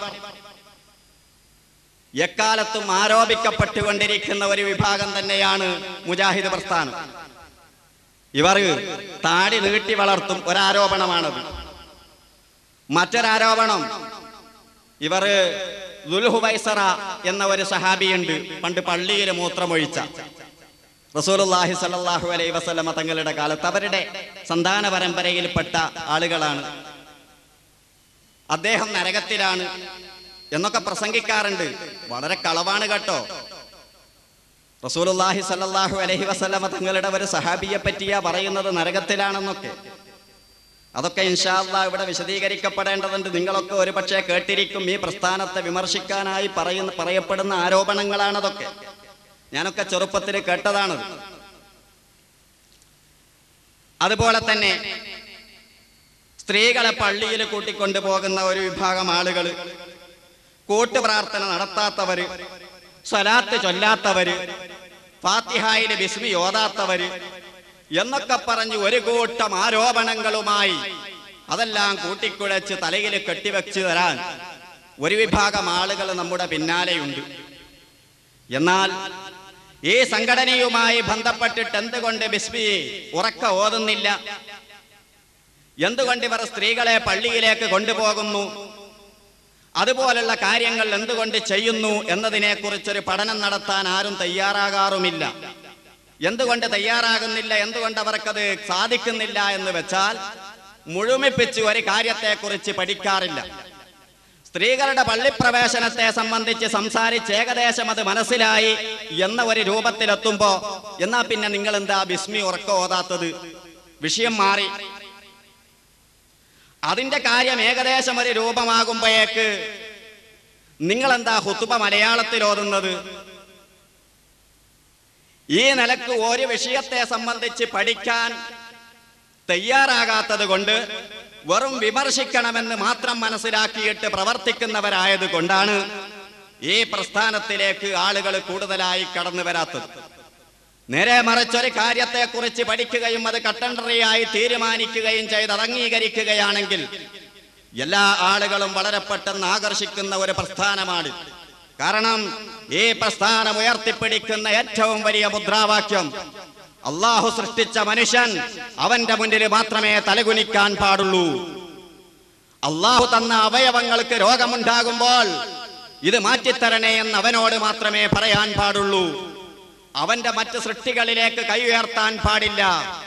എക്കാലത്തും ആരോപിക്കപ്പെട്ടുകൊണ്ടിരിക്കുന്ന ഒരു വിഭാഗം തന്നെയാണ് മുജാഹിദ് പ്രസ്ഥാനം. ഇവർ താടി നീട്ടി വളർത്തും, ഒരാരോപണമാണത്. മറ്റൊരാരോപണം, ഇവർ ദുൽഹുവൈസറ എന്ന ഒരു സഹാബിയുണ്ട്, പണ്ട് പള്ളിയിൽ മൂത്രമൊഴിച്ച. റസൂലുള്ളാഹി സ്വല്ലല്ലാഹു അലൈഹി വസല്ലമ തങ്ങളുടെ കാലത്ത് അവരുടെ സന്താന പരമ്പരയിൽപ്പെട്ട ആളുകളാണ്. അദ്ദേഹം നരകത്തിലാണ് എന്നൊക്കെ പ്രസംഗിക്കാറുണ്ട്. വളരെ കളവാണ് കേട്ടോ. റസൂലുള്ളാഹി സ്വല്ലല്ലാഹു അലൈഹി വസല്ലമ തങ്ങളുടെ ഒരു സഹാബിയെ പറ്റിയാ പറയുന്നത് നരകത്തിലാണെന്നൊക്കെ. അതൊക്കെ ഇൻഷാ അല്ലാഹ് ഇവിടെ വിശദീകരിക്കപ്പെടേണ്ടതുണ്ട്. നിങ്ങളൊക്കെ ഒരു പക്ഷേ കേട്ടിരിക്കും. ഈ പ്രസ്ഥാനത്തെ വിമർശിക്കാനായി പറയപ്പെടുന്ന ആരോപണങ്ങളാണതൊക്കെ. ഞാനൊക്കെ ചെറുപ്പത്തിൽ കേട്ടതാണ്. അതുപോലെ തന്നെ സ്ത്രീകളെ പള്ളിയിൽ കൂട്ടിക്കൊണ്ടു പോകുന്ന ഒരു വിഭാഗം ആളുകൾ, കൂട്ട് പ്രാർത്ഥന നടത്താത്തവര്, സ്വലാത്ത് ചൊല്ലാത്തവര്, ഫാത്തിഹായിലെ ബിസ്മി ഓതാത്തവര് എന്നൊക്കെ പറഞ്ഞ് ഒരു കൂട്ടം ആരോപണങ്ങളുമായി അതെല്ലാം കൂട്ടിക്കുഴച്ച് തലയിൽ കെട്ടിവെച്ച് തരാൻ ഒരു വിഭാഗം ആളുകൾ നമ്മുടെ പിന്നാലെയുണ്ട്. എന്നാൽ ഈ സംഘടനയുമായി ബന്ധപ്പെട്ടിട്ട് എന്തുകൊണ്ട് ബിസ്മി ഉറക്ക ഓതുന്നില്ല? എന്തുകൊണ്ട് ഇവർ സ്ത്രീകളെ പള്ളിയിലേക്ക് കൊണ്ടുപോകുന്നു? അതുപോലുള്ള കാര്യങ്ങൾ എന്തുകൊണ്ട് ചെയ്യുന്നു എന്നതിനെ കുറിച്ചൊരു പഠനം നടത്താൻ ആരും തയ്യാറാകാറുമില്ല. എന്തുകൊണ്ട് തയ്യാറാകുന്നില്ല, എന്തുകൊണ്ട് അവർക്കത് സാധിക്കുന്നില്ല എന്ന് വെച്ചാൽ മുഴുമിപ്പിച്ച് ഒരു കാര്യത്തെക്കുറിച്ച് പഠിക്കാറില്ല. സ്ത്രീകളുടെ പള്ളിപ്രവേശനത്തെ സംബന്ധിച്ച് സംസാരിച്ച് ഏകദേശം അത് മനസ്സിലായി എന്ന ഒരു രൂപത്തിലെത്തുമ്പോ എന്നാ പിന്നെ നിങ്ങൾ എന്താ ബിസ്മി ഉറക്ക ഓതാത്തത്? വിഷയം മാറി. അതിന്റെ കാര്യം ഏകദേശം ഒരു രൂപമാകുമ്പോഴേക്ക് നിങ്ങളെന്താ ഖുതുബ മലയാളത്തിൽ ഓതുന്നത്? ഈ നിലക്ക് ഒരു വിഷയത്തെ സംബന്ധിച്ച് പഠിക്കാൻ തയ്യാറാകാത്തത് കൊണ്ട് വെറും വിമർശിക്കണമെന്ന് മാത്രം മനസ്സിലാക്കിയിട്ട് പ്രവർത്തിക്കുന്നവരായത് കൊണ്ടാണ് ഈ പ്രസ്ഥാനത്തിലേക്ക് ആളുകൾ കൂടുതലായി കടന്നു വരാത്തത്. നേരെ മറിച്ചൊരു കാര്യത്തെക്കുറിച്ച് പഠിക്കുകയും അത് കട്ടണ്ടറിയായി തീരുമാനിക്കുകയും ചെയ്ത് അത് അംഗീകരിക്കുകയാണെങ്കിൽ എല്ലാ ആളുകളും വളരെ പെട്ടെന്ന് ആകർഷിക്കുന്ന ഒരു പ്രസ്ഥാനമാണ്. കാരണം ഈ പ്രസ്ഥാനം ഉയർത്തിപ്പിടിക്കുന്ന ഏറ്റവും വലിയ മുദ്രാവാക്യം അള്ളാഹു സൃഷ്ടിച്ച മനുഷ്യൻ അവന്റെ മുന്നിൽ മാത്രമേ തലകുനിക്കാൻ പാടുള്ളൂ. അള്ളാഹു തന്ന അവയവങ്ങൾക്ക് രോഗമുണ്ടാകുമ്പോൾ ഇത് മാറ്റിത്തരണേ എന്ന് അവനോട് മാത്രമേ പറയാൻ പാടുള്ളൂ. അവന്റെ മറ്റ് സൃഷ്ടികളിലേക്ക് കൈ ഉയർത്താൻ പാടില്ല.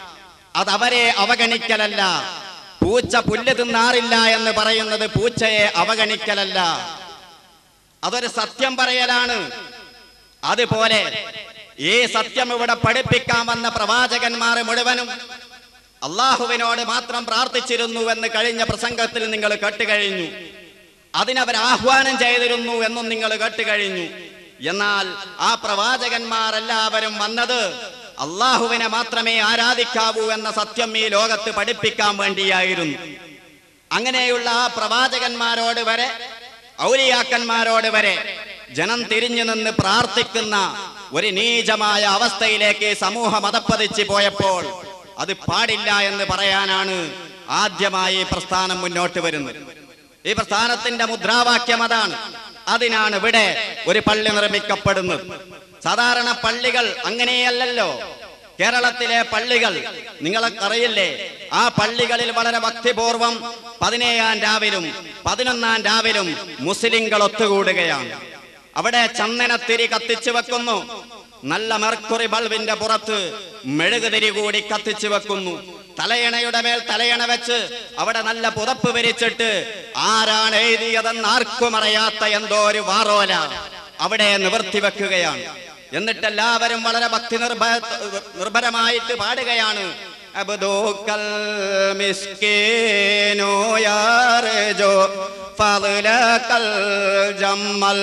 അതവരെ അവഗണിക്കലല്ല. പൂച്ച പുല്ല് തിന്നാറില്ല എന്ന് പറയുന്നത് പൂച്ചയെ അവഗണിക്കലല്ല, അതൊരു സത്യം പറയലാണ്. അതുപോലെ ഈ സത്യം ഇവിടെ പഠിപ്പിക്കാൻ വന്ന പ്രവാചകന്മാർ മുഴുവനും അള്ളാഹുവിനോട് മാത്രം പ്രാർത്ഥിച്ചിരുന്നുവെന്ന് കഴിഞ്ഞ പ്രസംഗത്തിൽ നിങ്ങൾ കേട്ടുകഴിഞ്ഞു. അതിനവർ ആഹ്വാനം ചെയ്തിരുന്നു എന്നും നിങ്ങൾ കേട്ടുകഴിഞ്ഞു. എന്നാൽ ആ പ്രവാചകന്മാരെല്ലാവരും വന്നത് അള്ളാഹുവിനെ മാത്രമേ ആരാധിക്കാവൂ എന്ന സത്യം ഈ ലോകത്ത് പഠിപ്പിക്കാൻ വേണ്ടിയായിരുന്നു. അങ്ങനെയുള്ള ആ പ്രവാചകന്മാരോട് വരെ, ഔലിയാക്കന്മാരോട് വരെ ജനം തിരിഞ്ഞു നിന്ന് പ്രാർത്ഥിക്കുന്ന ഒരു നീചമായ അവസ്ഥയിലേക്ക് സമൂഹം അധപ്പതിച്ചു പോയപ്പോൾ അത് പാടില്ല എന്ന് പറയാനാണ് ആദ്യമായി പ്രസ്ഥാനം മുന്നോട്ട് വരുന്നത്. ഈ പ്രസ്ഥാനത്തിന്റെ മുദ്രാവാക്യം അതാണ്. അതിനാണ് ഇവിടെ ഒരു പള്ളി നിർമ്മിക്കപ്പെടുന്നത്. സാധാരണ പള്ളികൾ അങ്ങനെയല്ലല്ലോ. കേരളത്തിലെ പള്ളികൾ നിങ്ങൾക്കറിയില്ലേ? ആ പള്ളികളിൽ വളരെ ഭക്തിപൂർവം 17-ാം രാവിലും 11-ാം രാവിലും മുസ്ലിങ്ങൾ ഒത്തുകൂടുകയാണ്. അവിടെ ചന്ദനത്തിരി കത്തിച്ചു വെക്കുന്നു. നല്ല മെർക്കുറി ബൾബിന്റെ പുറത്ത് മെഴുകുതിരി കൂടി കത്തിച്ചു വെക്കുന്നു. തലയണയുടെ മേൽ തലയണ വെച്ച് അവിടെ നല്ല പുതപ്പ് വിരിച്ചിട്ട് ആരാണ് എഴുതിയതെന്ന് ആർക്കും അറിയാത്ത എന്തോ ഒരു വാറോല അവിടെ നിവർത്തി വെക്കുകയാണ്. എന്നിട്ട് എല്ലാവരും വളരെ ഭക്തി നിർഭരമായിട്ട് പാടുകയാണ്. അബ്ദുക്കൽ മിസ്കീനോ യാർജോ ഫളലകൽ ജമ്മൽ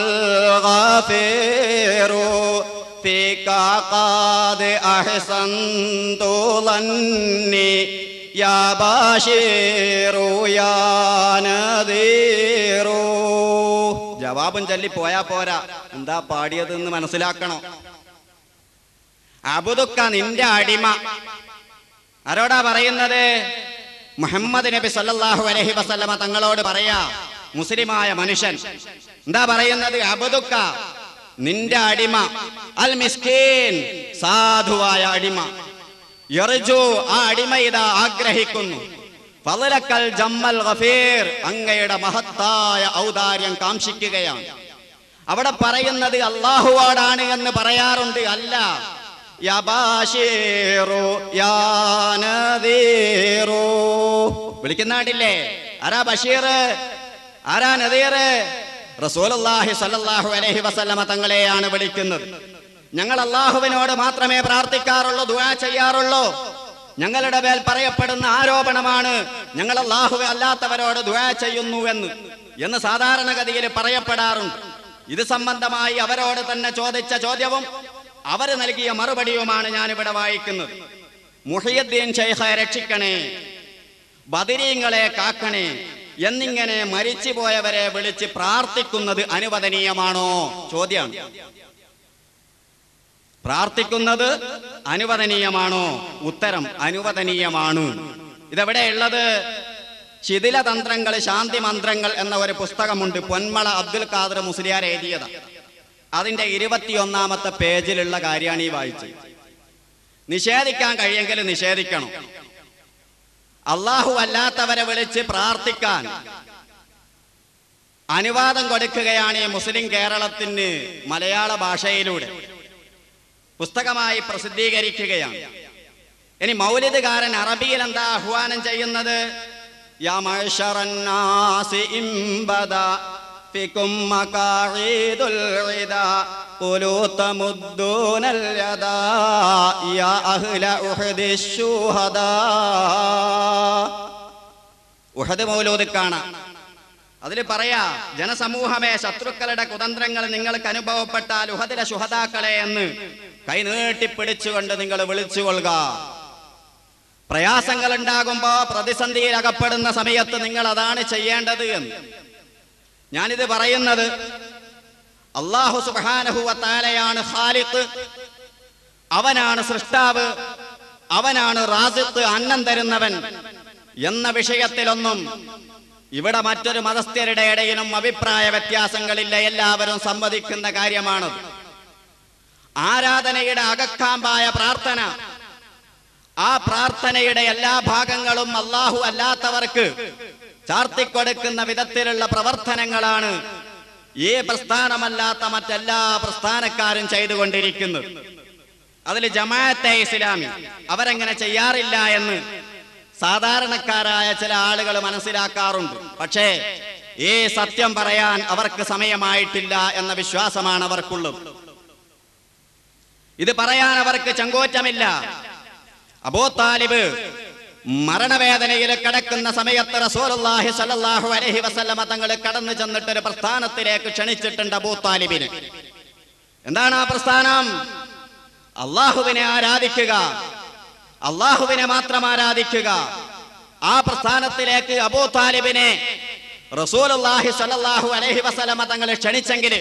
ഗാഫിറു ഫീകാ ഖാദ് അഹ്സൻതു ലന്നി യാ ബാശിറു യാ നദീറു. ജവാബും ചൊല്ലി പോയാ പോരാ, എന്താ പാടിയതെന്ന് മനസ്സിലാക്കണോ? അബ്ദുക്ക നിന്റെ അടിമ. ആരോടാ പറയുന്നത്? മുഹമ്മദ് നബി സല്ലല്ലാഹു അലൈഹി വസല്ലമ തങ്ങളോട് പറയാ. മുസ്ലിമായ മനുഷ്യൻ എന്താ പറയുന്നത്? അബ്ദുക്ക നിന്റെ അടിമ, അൽ മിസ്കീൻ സാധുവായ അടിമ, യർജു ആ അടിമ ഇതാ ആഗ്രഹിക്കുന്നു, ഫളലകൽ ജമ്മൽ ഗഫീർ അങ്ങയുടെ മഹത്തായ ഔദാര്യം കാംക്ഷിക്കുകയാണ്. അവിടെ പറയുന്നത് അല്ലാഹുവോടാണ് എന്ന് പറയാറുണ്ട്. അല്ല, യാ ബാശിറു യാ നദീറു വിളിക്കുന്നാടില്ലേ? ആരാ ബഷീർ, ആരാ നദീർ? റസൂലുള്ളാഹി സ്വല്ലല്ലാഹു അലൈഹി വസല്ലമ തങ്ങളെയാണ് വിളിക്കുന്നത്. ഞങ്ങൾ അല്ലാഹുവിനോട് മാത്രമേ പ്രാർത്ഥിക്കാറുള്ളൂ, ദുആ ചെയ്യാറുള്ളൂ. ഞങ്ങളുടെ മേൽ പറയപ്പെടുന്ന ആരോപണമാണ് ഞങ്ങൾ അല്ലാഹുവെ അല്ലാത്തവരോട് ദുആ ചെയ്യുന്നു എന്ന് സാധാരണഗതിയിൽ പറയപ്പെടാറുണ്ട്. ഇത് സംബന്ധമായി അവരോട് തന്നെ ചോദിച്ച ചോദ്യവും അവർ നൽകിയ മറുപടിയുമാണ് ഞാനിവിടെ വായിക്കുന്നത്. മുഹിയുദ്ദീൻ ശൈഖെ രക്ഷിക്കണേ, ബദരീങ്ങളെ കാക്കണേ എന്നിങ്ങനെ മരിച്ചുപോയവരെ വിളിച്ച് പ്രാർത്ഥിക്കുന്നത് അനുവദനീയമാണോ? ചോദ്യമാണ്. പ്രാർത്ഥിക്കുന്നത് അനുവദനീയമാണോ? ഉത്തരം അനുവദനീയമാണ്. ഇതെവിടെയുള്ളത്? ശിഥിലതന്ത്രങ്ങൾ ശാന്തി മന്ത്രങ്ങൾ എന്ന ഒരു പുസ്തകമുണ്ട്. പൊന്മള അബ്ദുൽ ഖാദർ മുസ്ലിയാർ എഴുതിയത്. അതിന്റെ 21-ാമത്തെ പേജിലുള്ള കാര്യമാണ് ഈ വായിച്ചത്. നിഷേധിക്കാൻ കഴിയെങ്കിൽ നിഷേധിക്കണം. അള്ളാഹു അല്ലാത്തവരെ വിളിച്ച് പ്രാർത്ഥിക്കാൻ അനുവാദം കൊടുക്കുകയാണ് ഈ മുസ്ലിം കേരളത്തിന് മലയാള ഭാഷയിലൂടെ പുസ്തകമായി പ്രസിദ്ധീകരിക്കുകയാണ്. ഇനി മൗലിദുകാരൻ അറബിയിൽ എന്താ ആഹ്വാനം ചെയ്യുന്നത്? യാ മഅ്ശറന്നാസി ഇംബദാ ഫികും മകാഇദുൽ ഇദാ ഖുലൂ തമുദ്ദൂനൽ യദാ യാ അഹ്ല ഉഹദിശ് ശുഹദാ. ഉഹദ് മൗലൂദ് കാണാം. അതിൽ പറയാ, ജനസമൂഹമേ, ശത്രുക്കളുടെ കുതന്ത്രങ്ങൾ നിങ്ങൾക്ക് അനുഭവപ്പെട്ടാൽ ഉഹദിലെ ശുഹദാക്കളെ എന്ന് കൈനീട്ടിപ്പിടിച്ചുകൊണ്ട് നിങ്ങൾ വിളിച്ചുകൊള്ളുക. പ്രയാസങ്ങൾ ഉണ്ടാകുമ്പോ, പ്രതിസന്ധിയിൽ അകപ്പെടുന്ന സമയത്ത് നിങ്ങൾ അതാണ് ചെയ്യേണ്ടത് എന്ന്. ഞാനിത് പറയുന്നത് അല്ലാഹു സുബ്ഹാനഹു വ തആലയാണ് ഖാലിഖ്, അവനാണ് സൃഷ്ടാവ്, അവനാണ് റാസിഖ്, അന്നം തരുന്നവൻ എന്ന വിഷയത്തിലൊന്നും ഇവിടെ മറ്റൊരു മതസ്ഥരുടെ ഇടയിലും അഭിപ്രായ വ്യത്യാസങ്ങളില്ല. എല്ലാവരും സമ്മതിക്കുന്ന കാര്യമാണത്. ആരാധനയുടെ അകക്കാമ്പായ പ്രാർത്ഥന, ആ പ്രാർത്ഥനയുടെ എല്ലാ ഭാഗങ്ങളും അല്ലാഹു അല്ലാത്തവർക്ക് ചാർത്തിക്കൊടുക്കുന്ന വിധത്തിലുള്ള പ്രവർത്തനങ്ങളാണ് ഈ പ്രസ്ഥാനമല്ലാത്ത മറ്റെല്ലാ പ്രസ്ഥാനക്കാരും ചെയ്തുകൊണ്ടിരിക്കുന്നത്. അതിൽ ജമാഅത്തെ ഇസ്ലാമി അവരെങ്ങനെ ചെയ്യാറില്ല എന്ന് സാധാരണക്കാരായ ചില ആളുകൾ മനസ്സിലാക്കാറുണ്ട്. പക്ഷേ ഈ സത്യം പറയാൻ അവർക്ക് സമയമായിട്ടില്ല എന്ന വിശ്വാസമാണ് അവർക്കുള്ളത്. ഇത് പറയാൻ അവർക്ക് ചങ്കോറ്റമില്ല. അബൂ താലിബ് മരണവേദനയിൽ കിടക്കുന്ന സമയത്ത് റസൂലുള്ളാഹി സ്വല്ലല്ലാഹു അലൈഹി വസല്ലമ തങ്ങൾ കടന്നു ചെന്നിട്ട് ഒരു പ്രസ്ഥാനത്തിലേക്ക് ക്ഷണിച്ചിട്ടുണ്ട് അബൂ താലിബിനെ. എന്താണ് ആ പ്രസ്ഥാനം? അള്ളാഹുവിനെ ആരാധിക്കുക, അള്ളാഹുവിനെ മാത്രം ആരാധിക്കുക. ആ പ്രസ്ഥാനത്തിലേക്ക് അബൂ താലിബിനെ റസൂലുള്ളാഹി സ്വല്ലല്ലാഹു അലൈഹി വസല്ലമ തങ്ങൾ ക്ഷണിച്ചെങ്കിൽ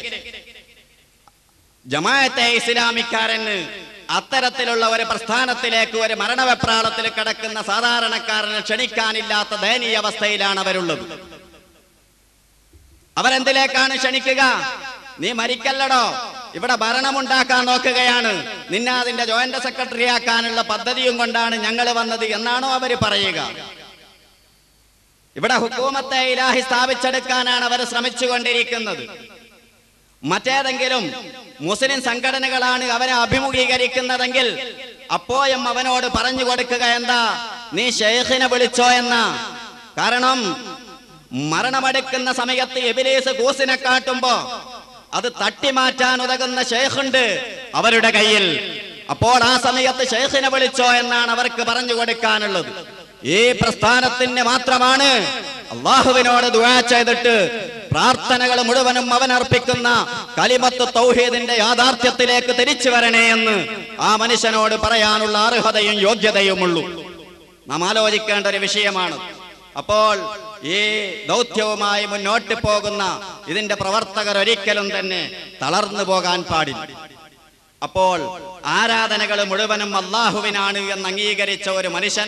ജമാഅത്തെ ഇസ്ലാമിക്കാരന് അത്തരത്തിലുള്ള ഒരു പ്രസ്ഥാനത്തിലേക്ക് ഒരു മരണവെപ്രാളത്തിൽ കിടക്കുന്ന സാധാരണക്കാരനെ ക്ഷണിക്കാനില്ലാത്ത ദയനീയ അവസ്ഥയിലാണ് അവരുള്ളത്. അവരെന്തിലേക്കാണ് ക്ഷണിക്കുക? നീ മരിക്കല്ലടോ, ഇവിടെ ഭരണമുണ്ടാക്കാൻ നോക്കുകയാണ്, നിന്നെ അതിന്റെ ജോയിന്റ് സെക്രട്ടറി ആക്കാനുള്ള പദ്ധതിയും കൊണ്ടാണ് ഞങ്ങൾ വന്നത് എന്നാണോ അവർ പറയുക? ഇവിടെ ഹുക്കൂമത്തെ ഇലാഹി സ്ഥാപിച്ചെടുക്കാനാണ് അവർ ശ്രമിച്ചുകൊണ്ടിരിക്കുന്നത്. മറ്റേതെങ്കിലും മുസ്ലിം സംഘടനകളാണ് അവരെ അഭിമുഖീകരിക്കുന്നതെങ്കിൽ അപ്പോഴും അവനോട് പറഞ്ഞു കൊടുക്കുക, എന്താ നീ ശൈഖിനെ വിളിച്ചോ എന്ന. കാരണം മരണമെടുക്കുന്ന സമയത്ത് ഇബ്ലീസ് കൂസിനെ കാട്ടുമ്പോ അത് തട്ടിമാറ്റാൻ ഉതകുന്ന ശൈഖുണ്ട് അവരുടെ കയ്യിൽ. അപ്പോൾ ആ സമയത്ത് ശൈഖിനെ വിളിച്ചോ എന്നാണ് അവർക്ക് പറഞ്ഞു കൊടുക്കാനുള്ളത്. ഈ പ്രസ്ഥാനത്തിന് മാത്രമാണ് അള്ളാഹുവിനോട് ദുആ ചെയ്തിട്ട് പ്രാർത്ഥനകൾ മുഴുവനും അവൻ അർപ്പിക്കുന്ന കലിമത്ത് തൗഹീദിന്റെ യാഥാർത്ഥ്യത്തിലേക്ക് തിരിച്ചു വരണേ എന്ന് ആ മനുഷ്യനോട് പറയാനുള്ള അർഹതയും യോഗ്യതയുമുള്ളൂ. നാം ആലോചിക്കേണ്ട ഒരു വിഷയമാണ്. അപ്പോൾ ഈ ദൗത്യവുമായി മുന്നോട്ട് പോകുന്ന ഇതിന്റെ പ്രവർത്തകർ ഒരിക്കലും തന്നെ തളർന്നു പോകാൻ പാടില്ല. അപ്പോൾ ആരാധനകൾ മുഴുവനും അള്ളാഹുവിനാണ് എന്ന് അംഗീകരിച്ച ഒരു മനുഷ്യൻ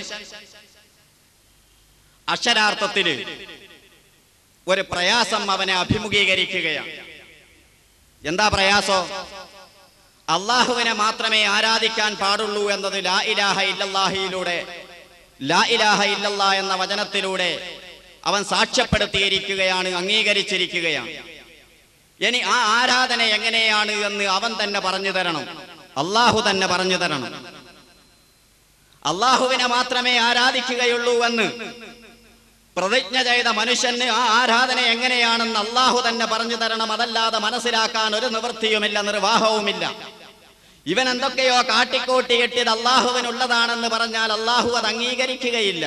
അക്ഷരാർത്ഥത്തില് ഒരു പ്രയാസം അവനെ അഭിമുഖീകരിക്കുകയാണ്. എന്താ പ്രയാസം? അള്ളാഹുവിനെ മാത്രമേ ആരാധിക്കാൻ പാടുള്ളൂ എന്നത് ലാ ഇലാഹ ഇല്ലല്ലാഹിലൂടെ, ലാ ഇലാഹ ഇല്ലല്ലാ എന്ന വചനത്തിലൂടെ അവൻ സാക്ഷ്യപ്പെടുത്തിയിരിക്കുകയാണ്, അംഗീകരിച്ചിരിക്കുകയാണ്. ഇനി ആ ആരാധന എങ്ങനെയാണ് എന്ന് അവൻ തന്നെ പറഞ്ഞു തരണം, അള്ളാഹു തന്നെ പറഞ്ഞു തരണം. അള്ളാഹുവിനെ മാത്രമേ ആരാധിക്കുകയുള്ളൂ എന്ന് പ്രതിജ്ഞ ചെയ്ത മനുഷ്യന് ആ ആരാധന എങ്ങനെയാണെന്ന് അള്ളാഹു തന്നെ പറഞ്ഞു തരണം. അതല്ലാതെ മനസ്സിലാക്കാൻ ഒരു നിവൃത്തിയുമില്ല, നിർവാഹവുമില്ല. ഇവൻ എന്തൊക്കെയോ കാട്ടിക്കൂട്ടിയിട്ട് ഇത് അള്ളാഹുവിനുള്ളതാണെന്ന് പറഞ്ഞാൽ അള്ളാഹു അത് അംഗീകരിക്കുകയില്ല.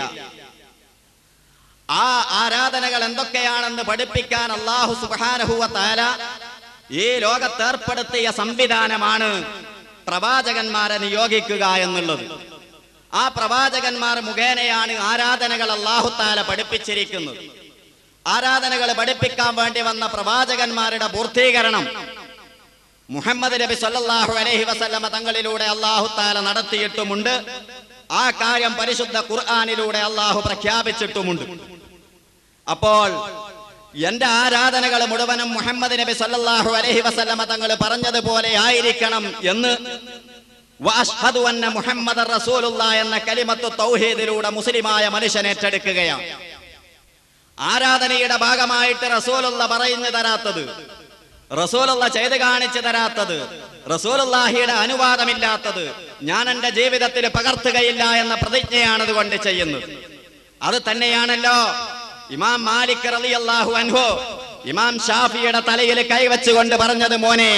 ആ ആരാധനകൾ എന്തൊക്കെയാണെന്ന് പഠിപ്പിക്കാൻ അള്ളാഹു സുബ്ഹാനഹു വ തആല ഈ ലോകത്തേർപ്പെടുത്തിയ സംവിധാനമാണ് പ്രവാചകന്മാരെ നിയോഗിക്കുക എന്നുള്ളത്. ആ പ്രവാചകന്മാർ മുഖേനയാണ് ആരാധനകൾ അല്ലാഹു തആല പഠിപ്പിച്ചിരിക്കുന്നത്. ആരാധനകൾ പഠിപ്പിക്കാൻ വേണ്ടി വന്ന പ്രവാചകന്മാരുടെ പൂർത്തീകരണം മുഹമ്മദ് നബി സല്ലല്ലാഹു അലൈഹി വസല്ലമ തങ്ങളിലൂടെ അല്ലാഹു തആല നടത്തിയിട്ടുമുണ്ട്. ആ കാര്യം പരിശുദ്ധ ഖുർആനിലൂടെ അല്ലാഹു പ്രഖ്യാപിച്ചിട്ടുമുണ്ട്. അപ്പോൾ എന്റെ ആരാധനകൾ മുഴുവനും മുഹമ്മദ് നബി സല്ലല്ലാഹു അലൈഹി വസല്ലമ തങ്ങൾ പറഞ്ഞതുപോലെ ആയിരിക്കണം എന്ന് വഅശ്ഹദു അന്ന മുഹമ്മദർ റസൂലുള്ളാഹി എന്ന കലിമത്തു തൗഹീദിലൂടെ മുസ്ലിമായ മനുഷ്യൻ ഏറ്റെടുക്കുകയാണ്. ആരാധനയുടെ ഭാഗമായിട്ട് റസൂലുള്ള പറഞ്ഞു തരാത്തത്, റസൂലുള്ള ചെയ്ത് കാണിച്ചു തരാത്തത്, റസൂലുള്ളാഹിയുടെ അനുവാദമില്ലാത്തത് ഞാൻ എന്റെ ജീവിതത്തിൽ പകർത്തുകയില്ല എന്ന പ്രതിജ്ഞയാണ് അതുകൊണ്ട് ചെയ്യുന്നത്. അത് തന്നെയാണല്ലോ ഇമാം മാലിക് റളിയല്ലാഹു അൻഹു ഇമാം ഷാഫിയുടെ തലയിൽ കൈവച്ചുകൊണ്ട് പറഞ്ഞത്, മോനെ,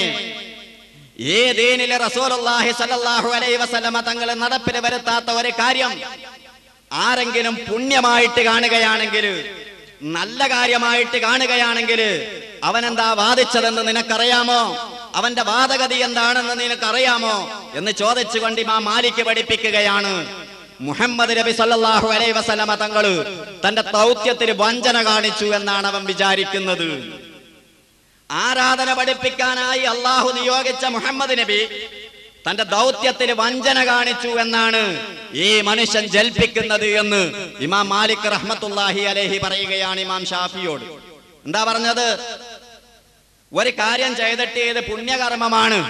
ഈ ദീനിലെ റസൂലുള്ളാഹി സ്വല്ലല്ലാഹു അലൈഹി വസല്ലമ തങ്ങൾ നടപ്പിൽ വരുത്താത്ത ഒരു കാര്യം ആരെങ്കിലും പുണ്യമായിട്ട് കാണുകയാണെങ്കിൽ, നല്ല കാര്യമായിട്ട് കാണുകയാണെങ്കിൽ അവനെന്താ വാദിച്ചതെന്ന് നിനക്കറിയാമോ? അവന്റെ വാദഗതി എന്താണെന്ന് നിനക്കറിയാമോ എന്ന് ചോദിച്ചുകൊണ്ട് ഇമാം മാലിക് പഠിപ്പിക്കുകയാണ്, മുഹമ്മദ് നബി സല്ലല്ലാഹു അലൈഹി വസല്ലമ തങ്ങൾ തന്റെ ദൗത്യത്തിൽ വഞ്ചന കാണിച്ചു എന്നാണ് അവൻ വിചാരിക്കുന്നത്. ആരാധന പഠിപ്പിക്കാനായി അള്ളാഹു നിയോഗിച്ച മുഹമ്മദ് നബി തന്റെ ദൗത്യത്തിൽ വഞ്ചന കാണിച്ചു എന്നാണ് ഈ മനുഷ്യൻ ജൽപ്പിക്കുന്നത് എന്ന് ഇമാം മാലിക് റഹ്മത്തുള്ളാഹി അലൈഹി പറയുകയാണ് ഇമാം ഷാഫിയോട്. എന്താ പറഞ്ഞത്? ഒരു കാര്യം ചെയ്തിട്ട് ഇത് പുണ്യകർമ്മമാണ്,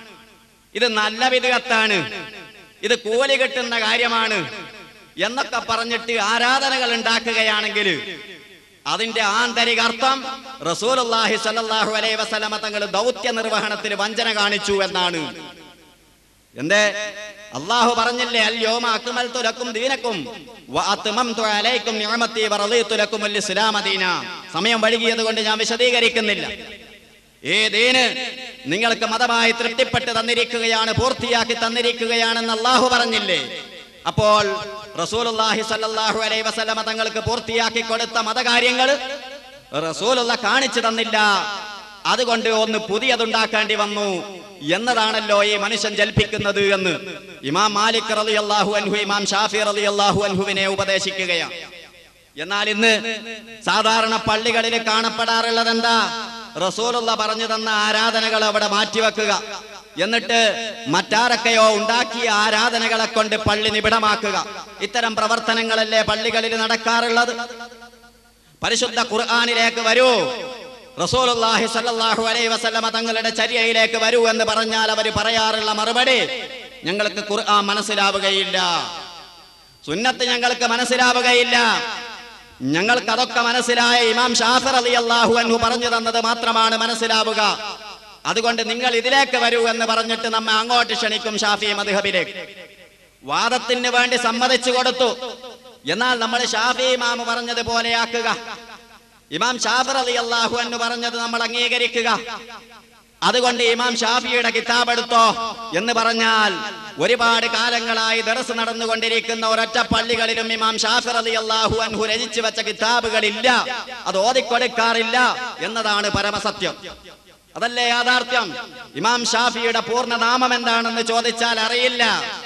ഇത് നല്ല വിധത്താണ്, ഇത് കൂലി കിട്ടുന്ന കാര്യമാണ് എന്നൊക്കെ പറഞ്ഞിട്ട് ആരാധനകൾ ഉണ്ടാക്കുകയാണെങ്കിൽ അതിന്റെ ആന്തരിക അർത്ഥം റസൂലുള്ളാഹി സ്വല്ലല്ലാഹു അലൈഹി വസല്ലമ തങ്ങൾ ദൗത്യ നിർവഹണത്തിൽ വഞ്ചന കാണിച്ചു എന്നാണ്. എന്തേ? അല്ലാഹു പറഞ്ഞില്ലേ, അൽ യൗമ അക്മൽതു ലക്കും ദീനക്കും വഅത്മംതു അലൈക്കും നിഅമതി വറദീതു ലക്കുമുൽ ഇസ്ലാമ ദീന. സമയം വൈകിയത് കൊണ്ട് ഞാൻ വിശദീകരിക്കുന്നില്ല. ഈ ദീന് നിങ്ങൾക്ക് മതമായി തൃപ്തിപ്പെട്ട് തന്നിരിക്കുകയാണ്, പൂർത്തിയാക്കി തന്നിരിക്കുകയാണെന്ന് അല്ലാഹു പറഞ്ഞില്ലേ? അപ്പോൾ റസൂലുള്ളാഹി സ്വല്ലല്ലാഹു അലൈഹി വസല്ലമ തങ്ങൾക്ക് പൂർത്തിയാക്കി കൊടുത്ത മതകാര്യങ്ങൾ റസൂലുള്ള കാണിച്ചു തന്നില്ല, അതുകൊണ്ട് ഒന്ന് പുതിയതുണ്ടാക്കേണ്ടി വന്നു എന്നതാണല്ലോ ഈ മനുഷ്യൻ ജൽപ്പിക്കുന്നത് എന്ന് ഇമാം മാലിക് റളിയല്ലാഹു അൻഹു ഇമാം ഷാഫി റളിയല്ലാഹു അൻഹുവിനെ ഉപദേശിക്കുകയാണ്. എന്നാൽ ഇന്ന് സാധാരണ പള്ളികളിൽ കാണപ്പെടാറുള്ളത് എന്താ? റസൂലുള്ള പറഞ്ഞു തന്ന ആരാധനകൾ അവിടെ മാറ്റിവെക്കുക, എന്നിട്ട് മറ്റാരൊക്കെയോ ഉണ്ടാക്കിയ ആരാധനകളെ കൊണ്ട് പള്ളി നിബിഡമാക്കുക. ഇത്തരം പ്രവർത്തനങ്ങളല്ലേ പള്ളികളിൽ നടക്കാറുള്ളത്? പരിശുദ്ധ ഖുർആനിലേക്ക് വരൂ, റസൂലുള്ളാഹി സ്വല്ലല്ലാഹു അലൈഹി വസല്ലമ തങ്ങളുടെ ചര്യയിലേക്ക് വരൂ എന്ന് പറഞ്ഞാൽ അവർ പറയാറുള്ള മറുപടി, ഞങ്ങൾക്ക് ഖുർആൻ മനസ്സിലാവുകയില്ല, സുന്നത്ത് ഞങ്ങൾക്ക് മനസ്സിലാവുകയില്ല, ഞങ്ങൾക്ക് അതൊക്കെ മനസ്സിലായ ഇമാം ഷാഫി റളിയല്ലാഹു അൻഹു പറഞ്ഞു തന്നത് മാത്രമാണ് മനസ്സിലാവുക, അതുകൊണ്ട് നിങ്ങൾ ഇതിലേക്ക് വരൂ എന്ന് പറഞ്ഞിട്ട് നമ്മെ അങ്ങോട്ട് ക്ഷണിക്കും ഷാഫി മദ്ഹബിലേക്ക്. വാദത്തിന് വേണ്ടി സമ്മതിച്ചു കൊടുത്തു. എന്നാൽ നമ്മൾ ഷാഫി ഇമാം പറഞ്ഞതുപോലെ ആക്കുക, ഇമാം ഷാഫി റളിയല്ലാഹു അൻഹു പറഞ്ഞത് നമ്മൾ അംഗീകരിക്കുക. അതുകൊണ്ട് ഇമാം ഷാഫിയുടെ കിതാബ് എടുത്തോ എന്ന് പറഞ്ഞാൽ ഒരുപാട് കാലങ്ങളായി ദർസ് നടന്നുകൊണ്ടിരിക്കുന്ന ഒരൊറ്റ പള്ളികളിലും ഇമാം ഷാഫി റളിയല്ലാഹു അൻഹു രചിച്ചു വെച്ച കിതാബുകളില്ല, അത് ഓതിക്കൊടുക്കാറില്ല എന്നതാണ് പരമസത്യം. അതല്ലേ യാഥാർത്ഥ്യം? ഇമാം ഷാഫിയുടെ പൂർണ്ണനാമം എന്താണെന്ന് ചോദിച്ചാൽ അറിയില്ല.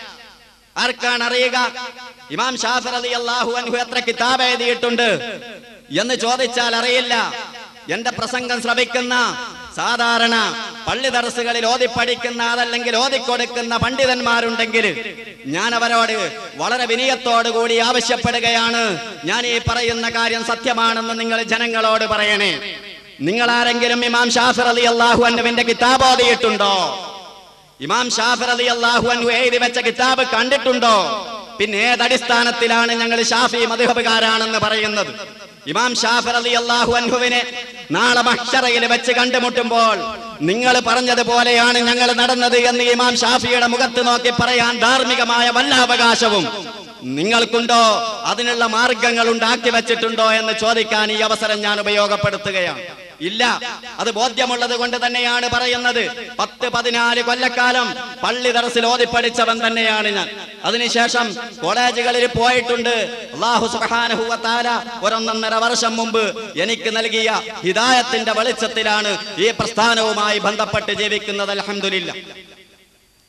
ആർക്കാണ് അറിയുക? ഇമാം ഷാഫി റളിയല്ലാഹു അൻഹു എത്ര കിതാബ് എഴുതിയിട്ടുണ്ട് എന്ന് ചോദിച്ചാൽ അറിയില്ല. എന്റെ പ്രസംഗം ശ്രവിക്കുന്ന സാധാരണ പള്ളി ദർസുകളിൽ ഓതിപ്പഠിക്കുന്ന അതല്ലെങ്കിൽ ഓതിക്കൊടുക്കുന്ന പണ്ഡിതന്മാരുണ്ടെങ്കിൽ ഞാൻ അവരോട് വളരെ വിനയത്തോടുകൂടി ആവശ്യപ്പെടുകയാണ്, ഞാൻ ഈ പറയുന്ന കാര്യം സത്യമാണെന്ന് നിങ്ങൾ ജനങ്ങളോട് പറയണേ. നിങ്ങൾ ആരെങ്കിലും ഇമാം ഷാഫി റളിയല്ലാഹു അൻഹുവിന്റെ കിതാബ് ഓതിയിട്ടുണ്ടോ? ഇമാം ഷാഫി റളിയല്ലാഹു അൻഹു എഴുതി വെച്ച കിതാബ് കണ്ടിട്ടുണ്ടോ? പിന്നെ ഏതടിസ്ഥാനത്തിലാണ് ഞങ്ങൾ ഷാഫി മദ്ഹബുകാരാണെന്ന് പറയുന്നത്? ഇമാം ഷാഫി റളിയല്ലാഹു അൻഹുവിനെ നാളെ മഹ്ശറയിൽ വെച്ച് കണ്ടുമുട്ടുമ്പോൾ നിങ്ങൾ പറഞ്ഞതുപോലെയാണ് ഞങ്ങൾ നടന്നത് എന്ന് ഇമാം ഷാഫിയുടെ മുഖത്ത് നോക്കി പറയാൻ ധാർമ്മികമായ വല്ല അവകാശവും നിങ്ങൾക്കുണ്ടോ? അതിനുള്ള മാർഗങ്ങൾ ഉണ്ടാക്കി വെച്ചിട്ടുണ്ടോ എന്ന് ചോദിക്കാൻ ഈ അവസരം ഞാൻ ഉപയോഗപ്പെടുത്തുകയാണ്. ഇല്ല, അത് ബോധ്യമുള്ളത് കൊണ്ട് തന്നെയാണ് പറയുന്നത്. 10-14 കൊല്ലക്കാലം പള്ളി ദർസിൽ ഓതിപ്പഠിച്ചവൻ തന്നെയാണ് ഞാൻ. അതിനുശേഷം കോളേജുകളിൽ പോയിട്ടുണ്ട്. അല്ലാഹു സുബ്ഹാനഹു വ തആല 1.5 വർഷം മുമ്പ് എനിക്ക് നൽകിയ ഹിദായത്തിന്റെ വെളിച്ചത്തിലാണ് ഈ പ്രസ്ഥാനവുമായി ബന്ധപ്പെട്ട് ജീവിക്കുന്നത്. അൽഹംദുലില്ലാഹ്.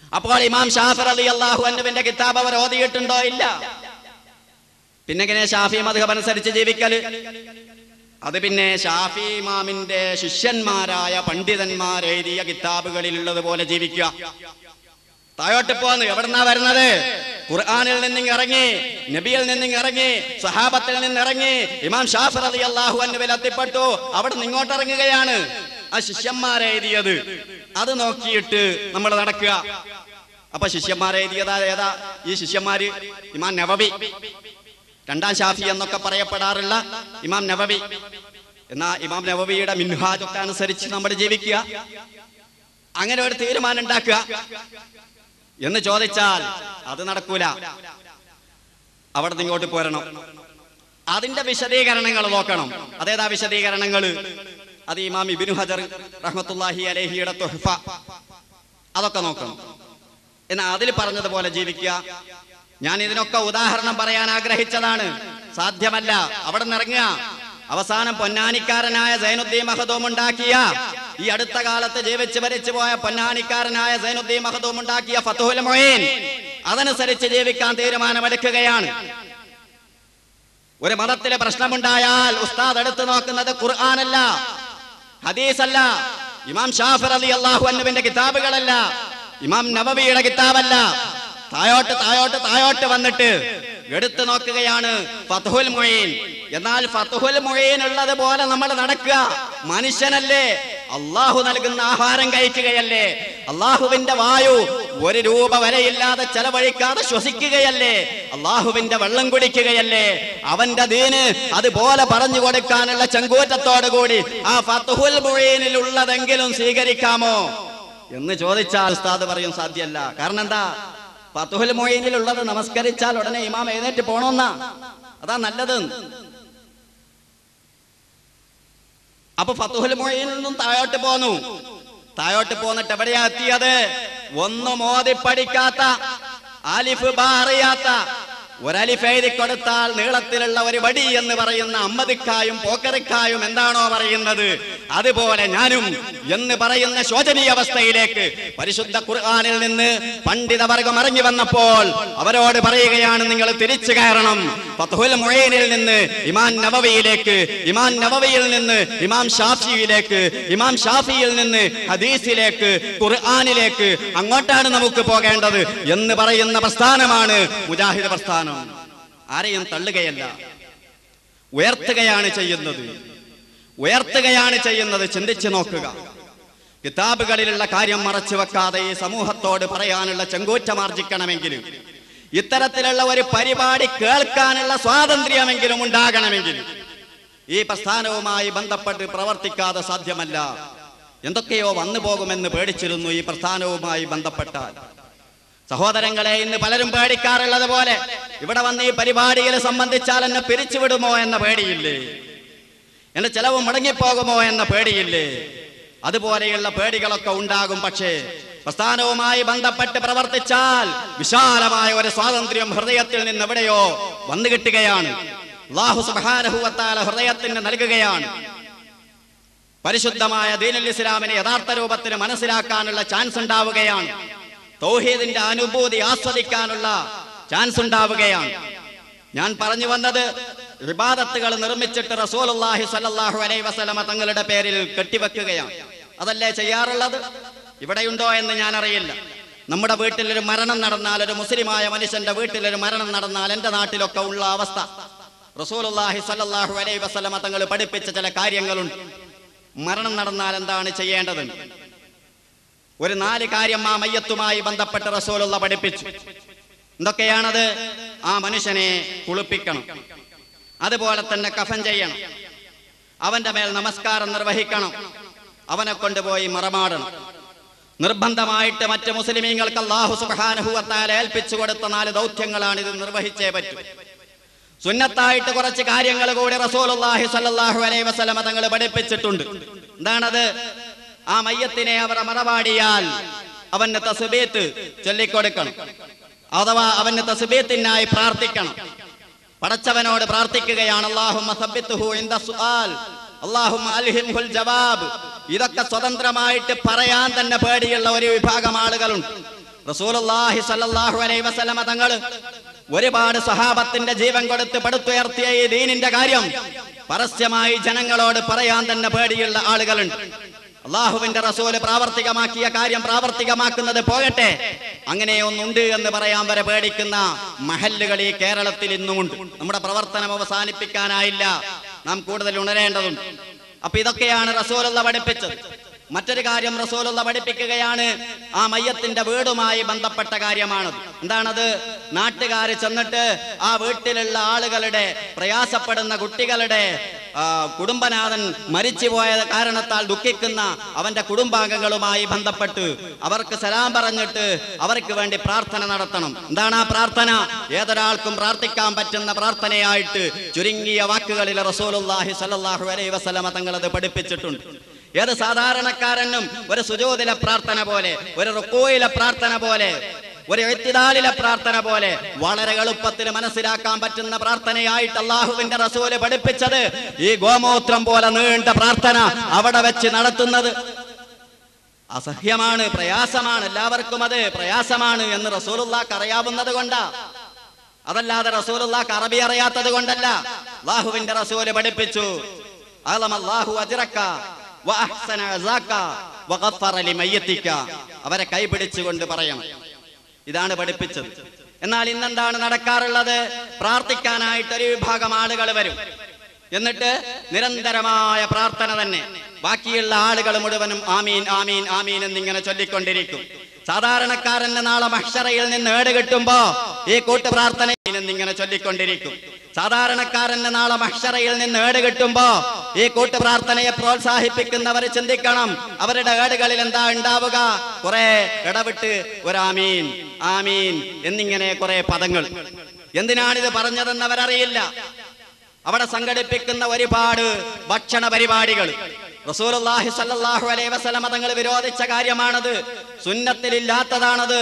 അപ്പോൾ ഇമാം ഷാഫി റളിയല്ലാഹു അൻഹുവിന്റെ കിതാബ് അവർ ഓതിയിട്ടുണ്ടോ? ഇല്ല. പിന്നെങ്ങനെ ഷാഫി മദ്ഹബ് അനുസരിച്ച് ജീവിക്കല്? അത് പിന്നെ ഷാഫി ഇമാമിന്റെ ശിഷ്യന്മാരായ പണ്ഡിതന്മാർ എഴുതിയ കിതാബുകളിലുള്ളത് പോലെ ജീവിക്കുക. താഴോട്ട് പോന്ന് എവിടുന്നാ വരുന്നത്? ഖുർആനിൽ നിന്നിങ് ഇറങ്ങി, നബിയിൽ നിന്നിങ് ഇറങ്ങി, സ്വഹാബത്തിൽ നിന്ന് ഇറങ്ങി, ഇമാം ഷാഫി റളിയല്ലാഹു അൻഹുവിൽ എത്തിപ്പെട്ടു. അവിടെ നിന്ന് ഇങ്ങോട്ട് ഇറങ്ങുകയാണ്. ആ ശിഷ്യന്മാരെ എഴുതിയത് അത് നോക്കിയിട്ട് നമ്മൾ നടക്കുക. അപ്പൊ ശിഷ്യന്മാരെ എഴുതിയതാ ഏതാ? ഈ ശിഷ്യന്മാര് ഇമാം നവവി, രണ്ടാം ഷാഫി എന്നൊക്കെ പറയപ്പെടാറുള്ള ഇമാം നവവി. എന്നാ ഇമാം നവവിയുടെ മിൻഹാജൊക്കെ അനുസരിച്ച് നമ്മൾ ജീവിക്കുക, അങ്ങനെ ഒരു തീരുമാനം ഉണ്ടാക്കുക എന്ന് ചോദിച്ചാൽ അത് നടക്കൂല. അവിടെ നിന്ന് ഇങ്ങോട്ട് പോരണം. അതിന്റെ വിശദീകരണങ്ങൾ നോക്കണം. അതേതാ വിശദീകരണങ്ങൾ? അത് ഇമാം ഇബ്നു ഹജർ റഹ്മത്തുള്ളാഹി അലൈഹിയുടെ തുഹ്ഫ, അതൊക്കെ നോക്കണം. എന്നാൽ അതിൽ പറഞ്ഞതുപോലെ ജീവിക്കുക. ഞാൻ ഇതിനൊക്കെ ഉദാഹരണം പറയാൻ ആഗ്രഹിച്ചതാണ്. സാധ്യമല്ല. അവിടെ നിന്ന് ഇറങ്ങുക. അവസാനം പൊന്നാനിക്കാരനായ സൈനുദ്ദീൻ മഖ്ദൂം ഉണ്ടാക്കിയ, ഈ അടുത്ത കാലത്ത് ജീവിച്ച് ഭരിച്ചു പോയ പൊന്നാനിക്കാരനായ സൈനുദ്ദീൻ മഖ്ദൂം ഉണ്ടാക്കിയ ഫത്ഹുൽ മുഈൻ, അതനുസരിച്ച് ജീവിക്കാൻ തീരുമാനമെടുക്കുകയാണ്. ഒരു മതത്തിലെ പ്രശ്നമുണ്ടായാൽ ഉസ്താദ് എടുത്തു നോക്കുന്നത് ഖുർആനല്ല, ഹദീസല്ല, ഇമാം ഷാഫി റളിയല്ലാഹു അൻഹുവിന്റെ കിതാബുകളല്ല, ഇമാം നവവിയുടെ കിതാബല്ല. താഴോട്ട് താഴോട്ട് താഴോട്ട് വന്നിട്ട് എടുത്തു നോക്കുകയാണ് ഫത്ഹുൽ മുഈൻ. എന്നാൽ ഫത്ഹുൽ മുഈൻ ഉള്ളത് പോലെ നമ്മൾ നടക്കുക. മനുഷ്യനല്ലേ, അള്ളാഹു നൽകുന്ന ആഹാരം കഴിക്കുകയല്ലേ, അള്ളാഹുവിന്റെ വായു ഒരു രൂപ വരെയില്ലാതെ ചെലവഴിക്കാതെ ശ്വസിക്കുകയല്ലേ, അള്ളാഹുവിന്റെ വെള്ളം കുടിക്കുകയല്ലേ, അവന്റെ ദീന് അതുപോലെ പറഞ്ഞു കൊടുക്കാനുള്ള ചങ്കൂറ്റത്തോടു കൂടി ആ ഫത്ഹുൽ മുഈനിൽ ഉള്ളതെങ്കിലും സ്വീകരിക്കാമോ എന്ന് ചോദിച്ചാൽ ഉസ്താദ് പറയും സാധ്യമല്ല. കാരണം എന്താ? ഫത്ഹുൽ മുഈനിൽ ഉള്ളത് നമസ്കരിച്ചാൽ ഉടനെ ഇമാം എഴുന്നേറ്റ് പോണമെന്നാ, അതാ നല്ലത്. അപ്പൊ ഫത്ഹുൽ മുഈനിൽ നിന്നും താഴോട്ട് പോന്നു. താഴോട്ട് പോന്നിട്ട് എവിടെയാ എത്തിയത്? ഒന്നും ഓതി പഠിക്കാത്ത, അലിഫ് ബാ അറിയാത്ത, ഒരലിഫ് എഴുതി കൊടുത്താൽ നീളത്തിലുള്ള ഒരു വടി എന്ന് പറയുന്ന അമ്മദിക്കായും പോക്കറിക്കായും എന്താണോ പറയുന്നത് അതുപോലെ ഞാനും എന്ന് പറയുന്ന ശോചനീയ അവസ്ഥയിലേക്ക് പരിശുദ്ധ ഖുർആനിൽ നിന്ന് പണ്ഡിതവർഗം ഇറങ്ങി വന്നപ്പോൾ അവരോട് പറയുകയാണ്, നിങ്ങൾ തിരിച്ചു കയറണം. ഫത്ഹുൽ മുഈനിൽ നിന്ന് ഇമാം നവവിയിലേക്ക്, ഇമാം നവവിയിൽ നിന്ന് ഇമാം ഷാഫിയിലേക്ക്, ഇമാം ഷാഫിയിൽ നിന്ന് ഹദീസിലേക്ക്, ഖുർആനിലേക്ക്, അങ്ങോട്ടാണ് നമുക്ക് പോകേണ്ടത് എന്ന് പറയുന്ന പ്രസ്ഥാനമാണ് മുജാഹിദ് പ്രസ്ഥാനം. ആരെയും തള്ളുകയല്ല, ഉയർത്തുകയാണ് ചെയ്യുന്നത്. ഉയർത്തുകയാണ് ചെയ്യുന്നത്. ചിന്തിച്ചു നോക്കുക. കിതാബുകളിലുള്ള കാര്യം മറച്ചു വെക്കാതെ ഈ സമൂഹത്തോട് പറയാനുള്ള ചെങ്കൂറ്റമാർജിക്കണമെങ്കിൽ, ഇത്തരത്തിലുള്ള ഒരു പരിപാടി കേൾക്കാനുള്ള സ്വാതന്ത്ര്യമെങ്കിലും ഉണ്ടാകണമെങ്കിൽ ഈ പ്രസ്ഥാനവുമായി ബന്ധപ്പെട്ട് പ്രവർത്തിക്കാതെ സാധ്യമല്ല. എന്തൊക്കെയോ വന്നു പോകുമെന്ന് പേടിച്ചിരുന്നു ഈ പ്രസ്ഥാനവുമായി ബന്ധപ്പെട്ടാൽ. സഹോദരങ്ങളെ, ഇന്ന് പലരും പേടിക്കാറുള്ളത് പോലെ ഇവിടെ വന്ന് ഈ പരിപാടിയിൽ സംബന്ധിച്ചാൽ എന്നെ പിരിച്ചുവിടുമോ എന്ന പേടിയില്ലേ? എന്റെ ചെലവ് മുടങ്ങിപ്പോകുമോ എന്ന പേടിയില്ലേ? അതുപോലെയുള്ള പേടികളൊക്കെ ഉണ്ടാകും. പക്ഷേ പ്രസ്ഥാനവുമായി ബന്ധപ്പെട്ട് പ്രവർത്തിച്ചാൽ വിശാലമായ ഒരു സ്വാതന്ത്ര്യം ഹൃദയത്തിൽ നിന്ന് എവിടെയോ വന്നു കിട്ടുകയാണ്. അല്ലാഹു സുബ്ഹാനഹു വ തആല ഹൃദയത്തിന് നൽകുകയാണ്. പരിശുദ്ധമായ ദീനുൽ ഇസ്ലാമിനെ യഥാർത്ഥ രൂപത്തിൽ മനസ്സിലാക്കാനുള്ള ചാൻസ് ഉണ്ടാവുകയാണ്. തൗഹീദിന്റെ അനുഭൂതി ആസ്വദിക്കാനുള്ള ചാൻസ് ഉണ്ടാവുകയാണ്. ഞാൻ പറഞ്ഞു വന്നത്, ഇബാദത്തുകൾ നിർമ്മിച്ചിട്ട് റസൂലുള്ളാഹി സ്വല്ലല്ലാഹു അലൈഹി വസല്ലമ തങ്ങളുടെ പേരിൽ കെട്ടിവെക്കുകയാണ്. അതല്ലേ ചെയ്യാറുള്ളത്? ഇവിടെയുണ്ടോ എന്ന് ഞാൻ അറിയില്ല. നമ്മുടെ വീട്ടിലൊരു മരണം നടന്നാൽ, ഒരു മുസ്ലിമായ മനുഷ്യന്റെ വീട്ടിലൊരു മരണം നടന്നാൽ, എൻ്റെ നാട്ടിലൊക്കെ ഉള്ള അവസ്ഥ, റസൂലുള്ളാഹി സ്വല്ലല്ലാഹു അലൈഹി വസല്ലമ തങ്ങൾ പഠിപ്പിച്ച ചില കാര്യങ്ങളുണ്ട്. മരണം നടന്നാൽ എന്താണ് ചെയ്യേണ്ടത്? ഒരു 4 കാര്യം ആ മയ്യത്തുമായി ബന്ധപ്പെട്ട് റസൂലുള്ള പഠിപ്പിച്ചു. എന്തൊക്കെയാണത്? ആ മനുഷ്യനെ കുളിപ്പിക്കണം, അതുപോലെ തന്നെ കഫൻ ചെയ്യണം, അവന്റെ മേൽ നമസ്കാരം നിർവഹിക്കണം, അവനെ കൊണ്ടുപോയി മറമാടണം. നിർബന്ധമായിട്ട് മറ്റ് മുസ്ലിമീങ്ങൾക്ക് അല്ലാഹു സുബ്ഹാനഹു വ തആല ഏൽപ്പിച്ചു കൊടുത്ത 4 ദൗത്യങ്ങളാണ്. ഇത് നിർവഹിച്ചേ പറ്റൂ. സുന്നത്തായിട്ട് കുറച്ച് കാര്യങ്ങൾ കൂടി റസൂലുള്ളാഹി സ്വല്ലല്ലാഹു അലൈഹി വസല്ലമ തങ്ങൾ പഠിപ്പിച്ചിട്ടുണ്ട്. എന്താണത്? ആ മയ്യത്തിനെ അവർ മറവാടിയാൽ അവന് തസ്ബീത്ത് ചൊല്ലിക്കൊടുക്കണം, അഥവാ അവന് തസ്ബീത്തിനായി പ്രാർത്ഥിക്കണം. പടച്ചവനോട് പ്രാർത്ഥിക്കുകയാണ്, അല്ലാഹുമ്മ സബ്ബിത്ഹു ഇൻദ സുആൽ, അല്ലാഹുമ്മ അൽഹിംഹുൽ ജവാബ്. ഇതൊക്കെ സ്വതന്ത്രമായിട്ട് പറയാൻ തന്നെ പേടിയുള്ള ഒരു വിഭാഗം ആളുകളുണ്ട്. റസൂലുള്ളാഹി സ്വല്ലല്ലാഹു അലൈഹി വസല്ലമ തങ്ങൾ ഒരുപാട് സഹാബത്തിന്റെ ജീവൻ കൊടുത്ത് പടുത്തുയർത്തിയ ഈ ദീനിന്റെ കാര്യം പരസ്യമായി ജനങ്ങളോട് പറയാൻ തന്നെ പേടിയുള്ള ആളുകളുണ്ട്. അള്ളാഹുവിന്റെ റസൂല് പ്രാവർത്തികമാക്കിയ കാര്യം പ്രാവർത്തികമാക്കുന്നത് പോകട്ടെ, അങ്ങനെയൊന്നുണ്ട് എന്ന് പറയാൻ വരെ പേടിക്കുന്ന മഹല്ലുകൾ ഈ കേരളത്തിൽ ഇന്നുമുണ്ട്. നമ്മുടെ പ്രവർത്തനം അവസാനിപ്പിക്കാനായില്ല, നാം കൂടുതൽ ഉണരേണ്ടതുണ്ട്. അപ്പൊ ഇതൊക്കെയാണ് റസൂലുള്ള പഠിപ്പിച്ചത്. മറ്റൊരു കാര്യം റസൂലുള്ള പഠിപ്പിക്കുകയാണ്, ആ മയ്യത്തിന്റെ വീടുമായി ബന്ധപ്പെട്ട കാര്യമാണത്. എന്താണത്? നാട്ടുകാർ ചെന്നിട്ട് ആ വീട്ടിലുള്ള ആളുകളുടെ, പ്രയാസപ്പെടുന്ന കുട്ടികളുടെ കുടുംബനാഥൻ മരിച്ചുപോയ കാരണത്താൽ ദുഃഖിക്കുന്ന അവന്റെ കുടുംബാംഗങ്ങളുമായി ബന്ധപ്പെട്ട് അവർക്ക് സലാം പറഞ്ഞിട്ട് അവർക്ക് വേണ്ടി പ്രാർത്ഥന നടത്തണം. എന്താണ് ആ പ്രാർത്ഥന? ഏതൊരാൾക്കും പ്രാർത്ഥിക്കാൻ പറ്റുന്ന പ്രാർത്ഥനയായിട്ട് ചുരുങ്ങിയ വാക്കുകളിൽ റസൂലുള്ളാഹി സ്വല്ലല്ലാഹു അലൈഹി വസല്ലമ തങ്ങളത് പഠിപ്പിച്ചിട്ടുണ്ട്. ഏത് സാധാരണക്കാരനും ഒരു സുജൂദിലെ പ്രാർത്ഥന പോലെ, ഒരു റുക്കൂയിലെ പ്രാർത്ഥന പോലെ, ഒരു ഇഅ്തിദാലിലെ പ്രാർത്ഥന പോലെ വളരെ എളുപ്പത്തിൽ മനസ്സിലാക്കാൻ പറ്റുന്ന പ്രാർത്ഥനയായിട്ട് അല്ലാഹുവിന്റെ റസൂല് പഠിപ്പിച്ചത് ഈ ഗോമൂത്രം പോലെ നീണ്ട പ്രാർത്ഥന അവിടെ വെച്ച് നടത്തുന്നത് അസഹ്യമാണ്, പ്രയാസമാണ്. എല്ലാവർക്കും അത് പ്രയാസമാണ് എന്ന് റസൂലുള്ളാഹിക്ക് അറിയാവുന്നത് കൊണ്ടാ, അതല്ലാതെ റസൂലുള്ളാഹിക്ക് അറബി അറിയാത്തത് കൊണ്ടല്ല. അല്ലാഹുവിന്റെ റസൂല് പഠിപ്പിച്ചു, അലമല്ലാഹു അജ്റക വഅഹ്സന അസാക വഗഫറ ലിമയ്യിതിക. അവരെ കൈപിടിച്ചുകൊണ്ട് പറയണം. ഇതാണ് പഠിപ്പിച്ചത്. എന്നാൽ ഇന്നെന്താണ് നടക്കാറുള്ളത്? പ്രാർത്ഥിക്കാനായിട്ട് ഒരു വിഭാഗം ആളുകൾ വരും, എന്നിട്ട് നിരന്തരമായ പ്രാർത്ഥന തന്നെ. ബാക്കിയുള്ള ആളുകൾ മുഴുവനും ആമീൻ ആമീൻ ആമീൻ എന്നിങ്ങനെ ചൊല്ലിക്കൊണ്ടിരിക്കും. സാധാരണക്കാരന് നാളെ മഹ്ശറയിൽ നിന്ന് ഏട് കിട്ടുമ്പോ ഈ കൂട്ടു പ്രാർത്ഥന എന്നിങ്ങനെ ചൊല്ലിക്കൊണ്ടിരിക്കും. സാധാരണക്കാരന് നാളെ മഹ്ശറയിൽ നിന്ന് ഏട് കിട്ടുമ്പോ ഈ കൂട്ടു പ്രാർത്ഥനയെ പ്രോത്സാഹിപ്പിക്കുന്നവർ ചിന്തിക്കണം, അവരുടെ ഏടുകളിൽ എന്താ ഉണ്ടാവുക? കുറെ ഇടവിട്ട് ഒരാമീൻ ആമീൻ എന്നിങ്ങനെ കുറെ പദങ്ങൾ. എന്തിനാണിത് പറഞ്ഞതെന്ന് അവരറിയില്ല. അവിടെ സംഘടിപ്പിക്കുന്ന ഒരുപാട് ഭക്ഷണ പരിപാടികൾ റസൂലുള്ളാഹി സ്വല്ലല്ലാഹു അലൈഹി വസല്ലമ തങ്ങൾ വിരോധിച്ച കാര്യമാണത്. സുന്നത്തിലില്ലാത്തതാണത്.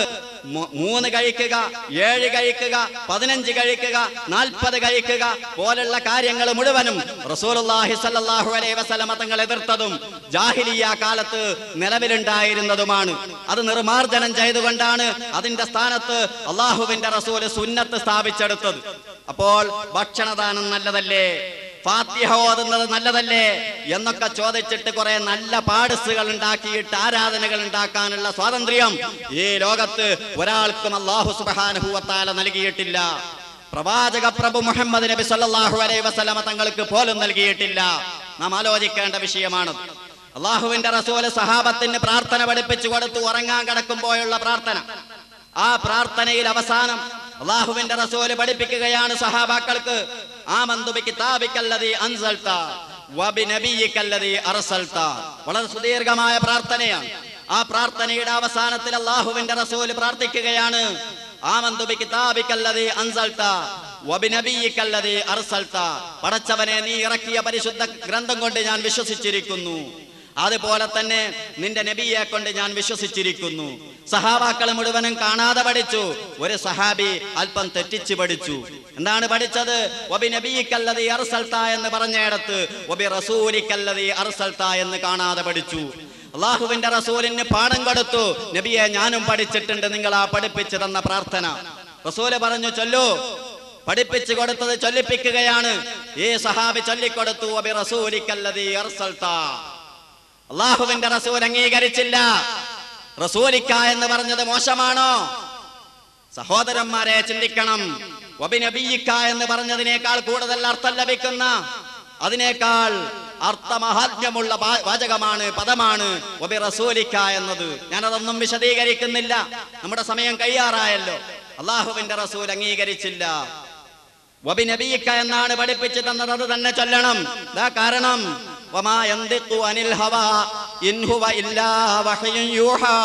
3 കഴിക്കുക, 7 കഴിക്കുക, 15 കഴിക്കുക, 40 കഴിക്കുക പോലുള്ള കാര്യങ്ങൾ മുഴുവനും റസൂലുള്ളാഹി സ്വല്ലല്ലാഹു അലൈഹി വസല്ലമ തങ്ങൾ എതിർത്തതും ജാഹിലിയ്യ കാലത്ത് നിലവിലുണ്ടായിരുന്നതുമാണ്. അത് നിർമാർജനം ചെയ്തുകൊണ്ടാണ് അതിന്റെ സ്ഥാനത്ത് അല്ലാഹുവിന്റെ റസൂല് സുന്നത്ത് സ്ഥാപിച്ചെടുത്തത്. അപ്പോൾ ഭക്ഷണദാനം നല്ലതല്ലേ, ഫാത്തിഹ ഓതുന്നത് നല്ലതല്ലേ എന്നൊക്കെ ചോദിച്ചിട്ട് കുറെ നല്ല പാഠസുകൾ ഉണ്ടാക്കിയിട്ട് ആരാധനകൾ ഉണ്ടാക്കാനുള്ള സ്വാതന്ത്ര്യം ഈ ലോകത്ത് ഒരാൾക്കും അല്ലാഹു സുബ്ഹാനഹു വ തആല നൽകിയിട്ടില്ല. പ്രവാചക പ്രഭു മുഹമ്മദ് നബി സല്ലല്ലാഹു അലൈഹി വസല്ലമ തങ്ങൾക്ക് പോലും നൽകിയിട്ടില്ല. നാം ആലോചിക്കേണ്ട വിഷയമാണ്. അല്ലാഹുവിന്റെ റസൂൽ സഹാബത്തിന് പ്രാർത്ഥന പഠിപ്പിച്ചു കൊടുത്തു. ഉറങ്ങാൻ കിടക്കുമ്പോഴുള്ള പ്രാർത്ഥന. ആ പ്രാർത്ഥനയിൽ അവസാനം അല്ലാഹുവിന്റെ റസൂല് പഠിപ്പിക്കുകയാണ് സഹാബാക്കൾക്ക്, ആമന്തു ബികിതാബിക്കല്ലദീ അൻസൽത വബിനബിയിക്കല്ലദീ അർസൽത. വളരെ സുദീർഘമായ പ്രാർത്ഥനയാണ്. ആ പ്രാർത്ഥനയുടെ അവസാനത്തിൽ അല്ലാഹുവിന്റെ റസൂല് പ്രാർത്ഥിക്കുകയാണ്, ആമന്തു ബികിതാബിക്കല്ലദീ അൻസൽത വബിനബിയിക്കല്ലദീ അർസൽത. പടച്ചവനെ, നീ ഇറക്കിയ പരിശുദ്ധ ഗ്രന്ഥം കൊണ്ട് ഞാൻ വിശ്വസിച്ചിരിക്കുന്നു, അതുപോലെ തന്നെ നിന്റെ നബിയെ കൊണ്ട് ഞാൻ വിശ്വസിച്ചിരിക്കുന്നു. സഹാബാക്കൾ മുഴുവനും കാണാതെ പഠിച്ചു. ഒരു സഹാബി അല്പം തെറ്റിച്ച് പഠിച്ചു. എന്താണ് പഠിച്ചത്? വബി നബിയിക്കല്ലദീ അർസൽത എന്ന് പറഞ്ഞയിടത്ത് വബി റസൂലിക്കല്ലദീ അർസൽത എന്ന് കാണാതെ പഠിച്ചു. അല്ലാഹുവിന്റെ റസൂലിന് പാഠം കൊടുത്തു, നബിയെ ഞാനും പഠിച്ചിട്ടുണ്ട്, നിങ്ങൾ ആ പഠിപ്പിച്ചു തന്ന പ്രാർത്ഥന. റസൂല് പറഞ്ഞു, ചൊല്ലു. പഠിപ്പിച്ചു കൊടുത്തത് ചൊല്ലിപ്പിക്കുകയാണ്. ഈ സഹാബി ചൊല്ലിക്കൊടുത്തു, വബി റസൂലിക്കല്ലദീ അർസൽത. അല്ലാഹുവിന്റെ റസൂൽ അംഗീകരിച്ചില്ല. റസൂലിക്ക എന്ന് പറഞ്ഞത് മോശമാണോ? സഹോദരന്മാരെ ചിന്തിക്കണം. വബിനബിയിക്ക എന്ന് പറഞ്ഞതിനേക്കാൾ കൂടുതൽ അർത്ഥം ലഭിക്കുന്ന, അതിനേക്കാൾ അർത്ഥമഹാത്മ്യമുള്ള വാചകമാണ്, പദമാണ് വബി റസൂലിക്ക എന്നത്. ഞാനതൊന്നും വിശദീകരിക്കുന്നില്ല, നമ്മുടെ സമയം കഴിയാറായല്ലോ. അല്ലാഹുവിന്റെ റസൂൽ അംഗീകരിച്ചില്ല. വബിനബിയിക്ക എന്നാണ് പഠിപ്പിച്ചു തന്നത്, അത് തന്നെ ചൊല്ലണം. ദാ കാരണം, വമാ യന്തിഖു അനിൽ ഹവാ ഇൻ ഹുവ ഇല്ലാ വഹ്യുൻ യൂഹാ.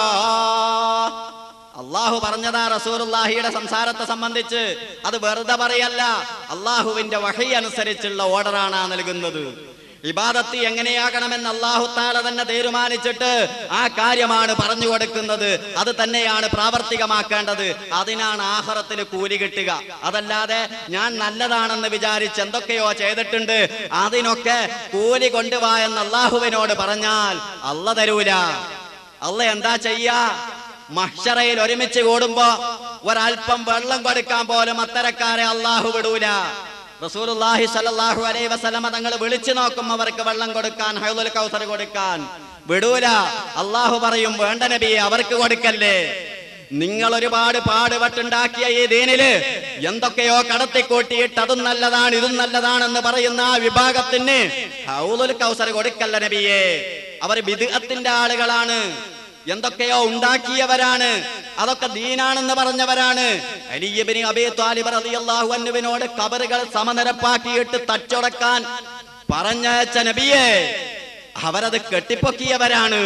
അല്ലാഹു പറഞ്ഞതാ റസൂലുള്ളാഹിയുടെ സംസാരത്തെ സംബന്ധിച്ച്. അത് വെറുതെ പറയല്ല, അല്ലാഹുവിന്റെ വഹി അനുസരിച്ചുള്ള ഓർഡറാണ് നൽകുന്നത്. ഇബാദത്ത് എങ്ങനെയാകണമെന്ന് അല്ലാഹു തആല തന്നെ തീരുമാനിച്ചിട്ട് ആ കാര്യമാണ് പറഞ്ഞു കൊടുക്കുന്നത്. അത് തന്നെയാണ് പ്രാവർത്തികമാക്കേണ്ടത്. അതിനാണ് ആഖിറത്തിൽ കൂലി കിട്ടുക. അതല്ലാതെ ഞാൻ നല്ലതാണെന്ന് വിചാരിച്ച് എന്തൊക്കെയോ ചെയ്തിട്ടുണ്ട്, അതിനൊക്കെ കൂലി കൊണ്ടുവാ എന്ന് അല്ലാഹുവിനോട് പറഞ്ഞാൽ അല്ല തരൂല. അല്ല എന്താ ചെയ്യാ? മഹ്ശറയിൽ ഒരുമിച്ച് കൂടുമ്പോ ഒരൽപ്പം വെള്ളം കൊടുക്കാൻ പോലും അത്തരക്കാരെ അള്ളാഹു വിടൂല. റസൂലുള്ളാഹി സ്വല്ലല്ലാഹു അലൈഹി വസല്ലമ തങ്ങൾ വിളിച്ചു നോക്കും അവർക്ക് വെള്ളം കൊടുക്കാൻ, ഹൗദുൽ കൗസർ കൊടുക്കാൻ വിടൂല. അള്ളാഹു പറയും, വേണ്ട നബിയെ, അവർക്ക് കൊടുക്കല്ലേ. നിങ്ങൾ ഒരുപാട് പാടുപെട്ടുണ്ടാക്കിയ ഈ ദീനില് എന്തൊക്കെയോ കടത്തിക്കൂട്ടിയിട്ട് അതും നല്ലതാണ് ഇതും നല്ലതാണെന്ന് പറയുന്ന ആ വിഭാഗത്തിന് ഹൗദുൽ കൗസർ കൊടുക്കല്ല നബിയെ. അവർ ബിദ്അത്തിന്റെ ആളുകളാണ്, എന്തൊക്കെയോ ഉണ്ടാക്കിയവരാണ്, അതൊക്കെ ദീനാണെന്ന് പറഞ്ഞവരാണ്. അലി ഇബ്നു അബീ ത്വാലിബ് റളിയല്ലാഹു അൻഹുവിനോട് ഖബറുകൾ സമനിരപ്പാക്കിയിട്ട് തച്ചുടക്കാൻ പറഞ്ഞയച്ച നബിയെ, അവരത് കെട്ടിപ്പൊക്കിയവരാണ്.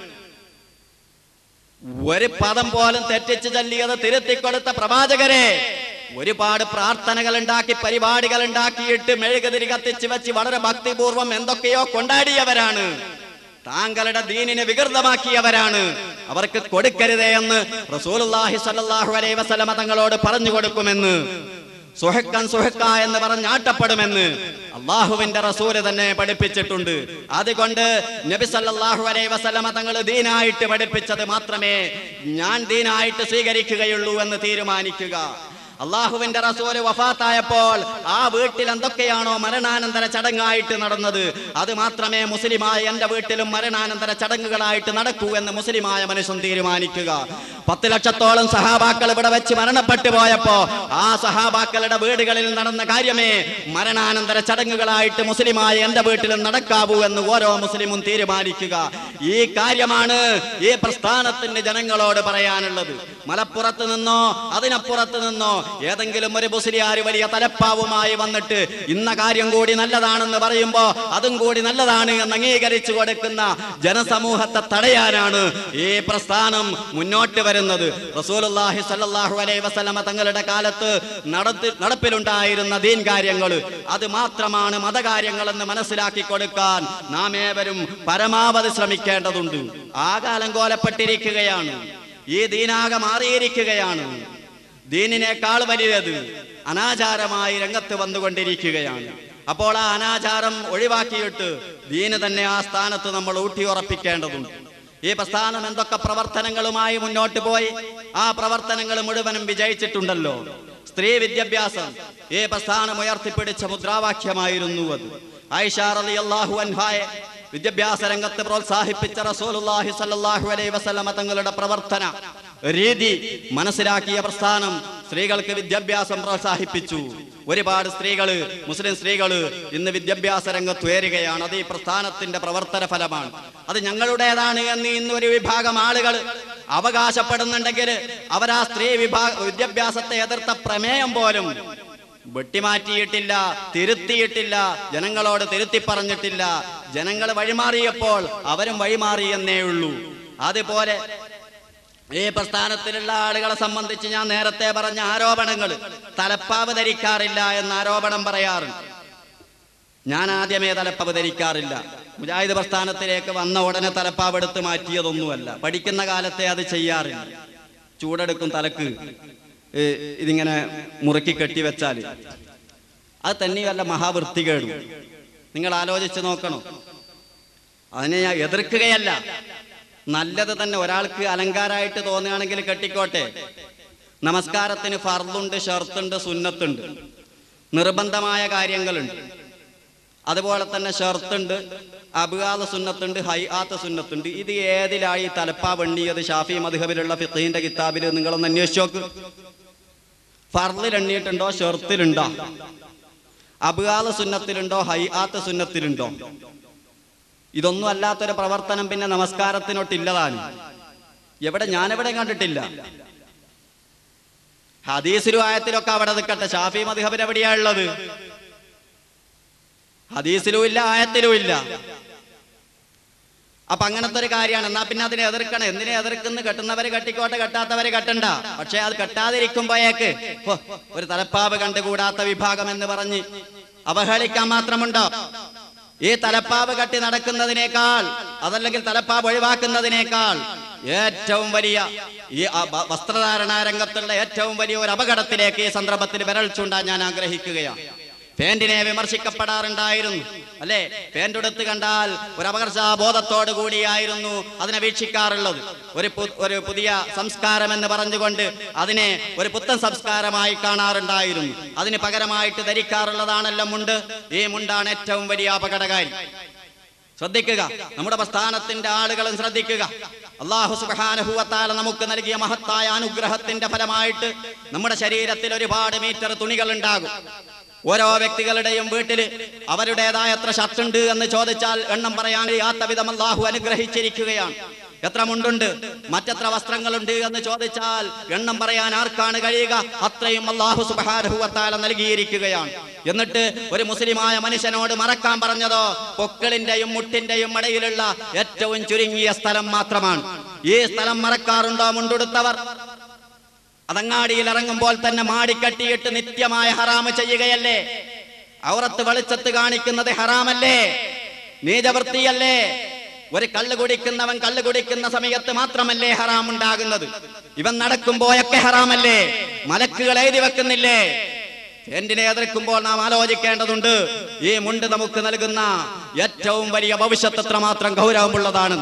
ഒരു പദം പോലും തെറ്റിച്ച് ചൊല്ലിയത് തിരുത്തിക്കൊടുത്ത പ്രവാചകരെ, ഒരുപാട് പ്രാർത്ഥനകൾ ഉണ്ടാക്കി പരിപാടികൾ ഉണ്ടാക്കിയിട്ട് മെഴുകുതിരി കത്തിച്ച് വെച്ച് വളരെ ഭക്തിപൂർവം എന്തൊക്കെയോ കൊണ്ടാടിയവരാണ്. താങ്കളുടെ ദീനിനെ വികൃതമാക്കിയവരാണ്. അവർക്ക് കൊടുക്കരുതേ എന്ന് റസൂലുള്ളാഹി സ്വല്ലല്ലാഹു അലൈഹി വസല്ലമ തങ്ങളോട് പറഞ്ഞു കൊടുക്കുമെന്ന്, സുഹക്കൻ സുഹക്ക എന്ന് പറഞ്ഞാട്ടപ്പെടുമെന്ന് അള്ളാഹുവിന്റെ റസൂല് തന്നെ പഠിപ്പിച്ചിട്ടുണ്ട്. അതുകൊണ്ട് നബി സല്ലല്ലാഹു അലൈഹി വസല്ലമ തങ്ങൾ ദീനായിട്ട് പഠിപ്പിച്ചത് മാത്രമേ ഞാൻ ദീനായിട്ട് സ്വീകരിക്കുകയുള്ളൂ എന്ന് തീരുമാനിക്കുക. അള്ളാഹുവിന്റെ റസൂല് വഫാത്തായപ്പോൾ ആ വീട്ടിൽ എന്തൊക്കെയാണോ മരണാനന്തര ചടങ്ങായിട്ട് നടന്നത്, അത് മാത്രമേ മുസ്ലിമായ എന്റെ വീട്ടിലും മരണാനന്തര ചടങ്ങുകളായിട്ട് നടക്കൂ എന്ന് മുസ്ലിമായ മനുഷ്യൻ തീരുമാനിക്കുക. 10 ലക്ഷത്തോളം സഹാബാക്കൾ ഇവിടെ വെച്ച് മരണപ്പെട്ടു പോയപ്പോ ആ സഹാബാക്കളുടെ വീടുകളിൽ നടന്ന കാര്യമേ മരണാനന്തര ചടങ്ങുകളായിട്ട് മുസ്ലിമായ എന്റെ വീട്ടിലും നടക്കാവൂ എന്ന് ഓരോ മുസ്ലിമും തീരുമാനിക്കുക. ഈ കാര്യമാണ് ഈ പ്രസ്ഥാനത്തിന്റെ ജനങ്ങളോട് പറയാനുള്ളത്. മലപ്പുറത്ത് നിന്നോ അതിനപ്പുറത്ത് നിന്നോ ഏതെങ്കിലും ഒരു മുസ്ലിയാർ വലിയ തലപ്പാവുമായി വന്നിട്ട് ഇന്ന കാര്യം കൂടി നല്ലതാണെന്ന് പറയുമ്പോ അതും കൂടി നല്ലതാണ് എന്ന് അംഗീകരിച്ചു കൊടുക്കുന്ന ജനസമൂഹത്തെ തടയാനാണ് ഈ പ്രസ്ഥാനം മുന്നോട്ട് വരുന്നത്. റസൂലുള്ളാഹി സ്വല്ലല്ലാഹു അലൈഹി വസല്ലമ തങ്ങളുടെ കാലത്ത് നടപ്പിലുണ്ടായിരുന്ന ദീൻ കാര്യങ്ങൾ അത് മാത്രമാണ് മതകാര്യങ്ങളെന്ന് മനസ്സിലാക്കി കൊടുക്കാൻ നാം ഏവരും പരമാവധി ശ്രമിക്കേണ്ടതുണ്ട്. ആകാലം കോലപ്പെട്ടിരിക്കുകയാണ്, ഈ ദീനാകെ മാറിയിരിക്കുകയാണ്. ദീനിനേക്കാൾ വലിയത് അനാചാരമായി രംഗത്ത് വന്നുകൊണ്ടിരിക്കുകയാണ്. അപ്പോൾ ആ അനാചാരം ഒഴിവാക്കിയിട്ട് ദീന് തന്നെ ആ സ്ഥാനത്ത് നമ്മൾ ഊട്ടിയുറപ്പിക്കേണ്ടതുണ്ട്. ഈ പ്രസ്ഥാനം എന്തൊക്കെ പ്രവർത്തനങ്ങളുമായി മുന്നോട്ട് പോയി, ആ പ്രവർത്തനങ്ങൾ മുഴുവനും വിജയിച്ചിട്ടുണ്ടല്ലോ. സ്ത്രീ വിദ്യാഭ്യാസം ഈ പ്രസ്ഥാനം ഉയർത്തിപ്പിടിച്ച മുദ്രാവാക്യമായിരുന്നു അത്. ആയിഷ റളിയല്ലാഹു അൻഹായെ വിദ്യാഭ്യാസ രംഗത്ത് പ്രോത്സാഹിപ്പിച്ച റസൂലുള്ളാഹി സ്വല്ലല്ലാഹു അലൈഹി വസല്ലമ തങ്ങളുടെ പ്രവർത്തന രീതി മനസ്സിലാക്കിയ പ്രസ്ഥാനം സ്ത്രീകൾക്ക് വിദ്യാഭ്യാസം പ്രോത്സാഹിപ്പിച്ചു. ഒരുപാട് സ്ത്രീകള്, മുസ്ലിം സ്ത്രീകള് ഇന്ന് വിദ്യാഭ്യാസ രംഗത്ത് ഉയരുകയാണ്. അത് ഈ പ്രസ്ഥാനത്തിന്റെ പ്രവർത്തന ഫലമാണ്. അത് ഞങ്ങളുടേതാണ് എന്ന് ഇന്ന് ഒരു വിഭാഗം ആളുകൾ അവകാശപ്പെടുന്നുണ്ടെങ്കിൽ അവരാ സ്ത്രീ വിദ്യാഭ്യാസത്തെ എതിർത്ത പ്രമേയം പോലും വെട്ടിമാറ്റിയിട്ടില്ല, തിരുത്തിയിട്ടില്ല, ജനങ്ങളോട് തിരുത്തി പറഞ്ഞിട്ടില്ല. ജനങ്ങൾ വഴിമാറിയപ്പോൾ അവരും വഴിമാറി എന്നേ ഉള്ളൂ. അതുപോലെ ഈ പ്രസ്ഥാനത്തിലുള്ള ആളുകളെ സംബന്ധിച്ച് ഞാൻ നേരത്തെ പറഞ്ഞ ആരോപണങ്ങൾ, തലപ്പാവ് ധരിക്കാറില്ല എന്ന ആരോപണം പറയാറുണ്ട്. ഞാൻ ആദ്യമേ തലപ്പാവ് ധരിക്കാറില്ല. മുജാഹിദ് പ്രസ്ഥാനത്തിലേക്ക് വന്ന ഉടനെ തലപ്പാവ് എടുത്ത് മാറ്റിയതൊന്നുമല്ല. പഠിക്കുന്ന കാലത്തെ അത് ചെയ്യാറില്ല. ചൂടെടുക്കും തലക്ക് ഇതിങ്ങനെ മുറുക്കി കെട്ടിവെച്ചാൽ അത് തന്നെയല്ല മഹാവൃത്തികേടും. നിങ്ങൾ ആലോചിച്ച് നോക്കണം. അതിനെ ഞാൻ എതിർക്കുകയല്ല, നല്ലത് തന്നെ. ഒരാൾക്ക് അലങ്കാരമായിട്ട് തോന്നുകയാണെങ്കിൽ കെട്ടിക്കോട്ടെ. നമസ്കാരത്തിന് ഫർളുണ്ട്, ഷർത്തുണ്ട്, സുന്നത്തുണ്ട്, നിർബന്ധമായ കാര്യങ്ങളുണ്ട്. അതുപോലെ തന്നെ ഷർത്തുണ്ട്, അബ്ഗാദ് സുന്നത്തുണ്ട്, ഹൈആത്ത് സുന്നത്തുണ്ട്. ഇത് ഏതിലായി തലപ്പാവ് എണ്ണിയത്? ഷാഫി മദ്ഹബിലുള്ള ഫിഖ്ഹിന്റെ കിതാബിൽ നിങ്ങളൊന്ന് അന്വേഷിച്ച് നോക്ക്. ഫർളിൽ എണ്ണിയിട്ടുണ്ടോ? ഷർത്തിലുണ്ടോ? അബ്ഗാദ് സുന്നത്തിലുണ്ടോ? ഹൈആത്ത് സുന്നത്തിലുണ്ടോ? ഇതൊന്നും അല്ലാത്തൊരു പ്രവർത്തനം പിന്നെ നമസ്കാരത്തിനൊട്ടില്ലതാണ്. ഞാനെവിടെ കണ്ടിട്ടില്ല. ഹദീസിലും ആയത്തിലൊക്കെ അവിടെ നിൽക്കട്ടെ. ഷാഫി മദ്ഹബിന് എവിടെയാ ഉള്ളത്? ഹദീസിലും ഇല്ല, ആയത്തിലും ഇല്ല. അപ്പൊ അങ്ങനത്തെ ഒരു കാര്യമാണ്. എന്നാ പിന്നെ അതിനെ എതിർക്കണം. എന്തിനെ എതിർക്കുന്നു? കെട്ടുന്നവര് കെട്ടിക്കോട്ടെ, കെട്ടാത്തവര് കെട്ടണ്ട. പക്ഷെ അത് കെട്ടാതിരിക്കുമ്പോഴേക്ക് ഒരു തലപ്പാവ് കണ്ടുകൂടാത്ത വിഭാഗം എന്ന് പറഞ്ഞ് അവഹേളിക്കാൻ മാത്രമുണ്ടോ? ഈ തലപ്പാവ് കെട്ടി നടക്കുന്നതിനേക്കാൾ, അതല്ലെങ്കിൽ തലപ്പാവ് ഒഴിവാക്കുന്നതിനേക്കാൾ ഏറ്റവും വലിയ ഈ വസ്ത്രധാരണ രംഗത്തുള്ള ഏറ്റവും വലിയ ഒരു അപകടത്തിലേക്ക് ഈ സന്ദർഭത്തിൽ വിരൽ ചൂണ്ടാൻ ഞാൻ ആഗ്രഹിക്കുകയാണ്. പാന്റിനെ വിമർശിക്കപ്പെടാറുണ്ടായിരുന്നു, അല്ലെ? പാന്റ് എടുത്ത് കണ്ടാൽ ഒരു അപകർഷാബോധത്തോടു കൂടിയായിരുന്നു അതിനെ വീക്ഷിക്കാറുള്ളത്. ഒരു പുതിയ സംസ്കാരം എന്ന് പറഞ്ഞുകൊണ്ട് അതിനെ ഒരു പുത്തൻ സംസ്കാരമായി കാണാറുണ്ടായിരുന്നു. അതിന് പകരമായിട്ട് ധരിക്കാറുള്ളതാണല്ലോ മുണ്ട്. ഈ മുണ്ടാണ് ഏറ്റവും വലിയ അപകടകാരി. ശ്രദ്ധിക്കുക, നമ്മുടെ പ്രസ്ഥാനത്തിന്റെ ആളുകളും ശ്രദ്ധിക്കുക. അല്ലാഹു സുബ്ഹാനഹു വ തആല നമുക്ക് നൽകിയ മഹത്തായ അനുഗ്രഹത്തിന്റെ ഫലമായിട്ട് നമ്മുടെ ശരീരത്തിൽ ഒരുപാട് മീറ്റർ തുണികൾ ഉണ്ടാകും. ഓരോ വ്യക്തികളുടെയും വീട്ടിൽ അവരുടേതായ എത്ര ഷർട്ടുണ്ട് എന്ന് ചോദിച്ചാൽ എണ്ണം പറയാൻ കഴിയാത്ത വിധം അല്ലാഹു അനുഗ്രഹിച്ചിരിക്കുകയാണ്. എത്ര മുണ്ടുണ്ട്, മറ്റെത്ര വസ്ത്രങ്ങളുണ്ട് എന്ന് ചോദിച്ചാൽ എണ്ണം പറയാൻ ആർക്കാണ് കഴിയുക? അത്രയും അല്ലാഹു സുബ്ഹാനഹു വ തആല നൽകിയിരിക്കുകയാണ്. എന്നിട്ട് ഒരു മുസ്ലിമായ മനുഷ്യനോട് മറക്കാൻ പറഞ്ഞതോ പൊക്കിളിന്റെയും മുട്ടിന്റെയും ഇടയിലുള്ള ഏറ്റവും ചുരുങ്ങിയ സ്ഥലം മാത്രമാണ്. ഈ സ്ഥലം മറക്കാറുണ്ടോ മുണ്ടെടുത്തവർ? അതങ്ങാടിയിൽ ഇറങ്ങുമ്പോൾ തന്നെ മാടിക്കട്ടിയിട്ട് നിത്യമായ ഹറാമ് ചെയ്യുകയല്ലേ? ഔറത്ത് വെളിച്ചത്ത് കാണിക്കുന്നത് ഹറാമല്ലേ? നീചവൃത്തിയല്ലേ? ഒരു കള്ള് കുടിക്കുന്നവൻ കള്ള് കുടിക്കുന്ന സമയത്ത് മാത്രമല്ലേ ഹറാം ഉണ്ടാകുന്നത്? ഇവൻ നടക്കുമ്പോഴൊക്കെ ഹറാമല്ലേ? മലക്കുകൾ എഴുതി വെക്കുന്നില്ലേ? എന്തിനെ എതിർക്കുമ്പോൾ നാം ആലോചിക്കേണ്ടതുണ്ട്. ഈ മുണ്ട് നമുക്ക് നൽകുന്ന ഏറ്റവും വലിയ ഭവിഷ്യത്ത് എത്രമാത്രം ഗൗരവമുള്ളതാണ്.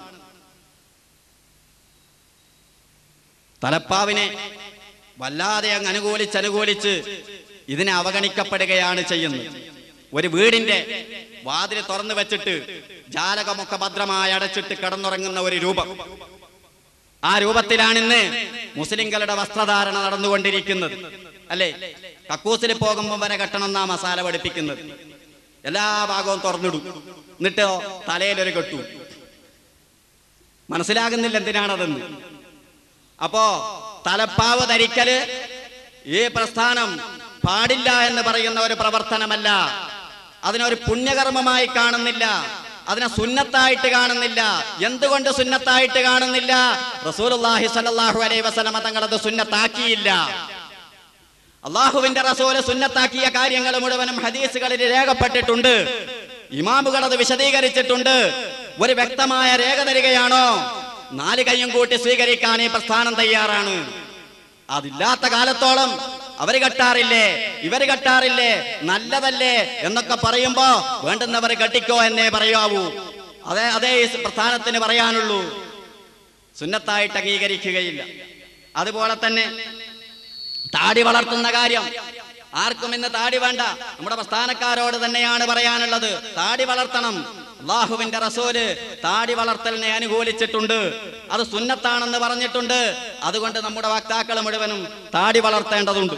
തലപ്പാവിനെ വല്ലാതെ അങ്ങ് അനുകൂലിച്ച് ഇതിനെ അവഗണിക്കപ്പെടുകയാണ് ചെയ്യുന്നത്. ഒരു വീടിന്റെ വാതിൽ തുറന്നു വെച്ചിട്ട് ജാലകമൊക്കെ ഭദ്രമായി അടച്ചിട്ട് കിടന്നുറങ്ങുന്ന ഒരു രൂപം, ആ രൂപത്തിലാണിന്ന് മുസ്ലിങ്ങളുടെ വസ്ത്രധാരണ നടന്നുകൊണ്ടിരിക്കുന്നത്, അല്ലേ? കക്കൂസിൽ പോകുമ്പോൾ വരെ കെട്ടണം എന്നാ മസാല പഠിപ്പിക്കുന്നത്. എല്ലാ ഭാഗവും തുറന്നിടും, എന്നിട്ടോ തലയിലൊരു കെട്ടു. മനസ്സിലാകുന്നില്ല എന്തിനാണതെന്ന്. അപ്പോ തലപ്പാവ് ധരിക്കല് ഈ പ്രസ്ഥാനം പാടില്ല എന്ന് പറയുന്ന ഒരു പ്രവർത്തനമല്ല. അതിനൊരു പുണ്യകർമ്മമായി കാണുന്നില്ല, അതിനെ സുന്നത്തായിട്ട് കാണുന്നില്ല. എന്തുകൊണ്ട് സുന്നത്തായിട്ട് കാണുന്നില്ല? റസൂലുള്ളാഹി സ്വല്ലല്ലാഹു അലൈഹി വസല്ലമ തങ്ങളത് സുന്നത്താക്കിയില്ല. അള്ളാഹുവിന്റെ റസൂല് സുന്നത്താക്കിയ കാര്യങ്ങൾ മുഴുവനും ഹദീസുകളിൽ രേഖപ്പെട്ടിട്ടുണ്ട്. ഇമാമുകൾ അത് വിശദീകരിച്ചിട്ടുണ്ട്. ഒരു വ്യക്തമായ രേഖ തരികയാണോ? 4 കൈയും കൂട്ടി സ്വീകരിക്കാൻ ഈ പ്രസ്ഥാനം തയ്യാറാണ്. അതില്ലാത്ത കാലത്തോളം അവര് കെട്ടാറില്ലേ, ഇവര് കെട്ടാറില്ലേ, നല്ലതല്ലേ എന്നൊക്കെ പറയുമ്പോ വേണ്ടുന്നവർ കെട്ടിക്കോ എന്നേ പറയാവൂ. അതേ ഈ പ്രസ്ഥാനത്തിന് പറയാനുള്ളൂ. സുന്നത്തായിട്ട് അംഗീകരിക്കുകയില്ല. അതുപോലെ തന്നെ താടി വളർത്തുന്ന കാര്യം, ആർക്കും ഇന്ന് താടി വേണ്ട. നമ്മുടെ പ്രസ്ഥാനക്കാരോട് തന്നെയാണ് പറയാനുള്ളത്, താടി വളർത്തണം. അല്ലാഹുവിന്റെ റസൂല് താടി വളർത്തലിനെ അനുകൂലിച്ചിട്ടുണ്ട്, അത് സുന്നത്താണെന്ന് പറഞ്ഞിട്ടുണ്ട്. അതുകൊണ്ട് നമ്മുടെ വക്താക്കൾ മുഴുവനും താടി വളർത്തേണ്ടതുണ്ട്.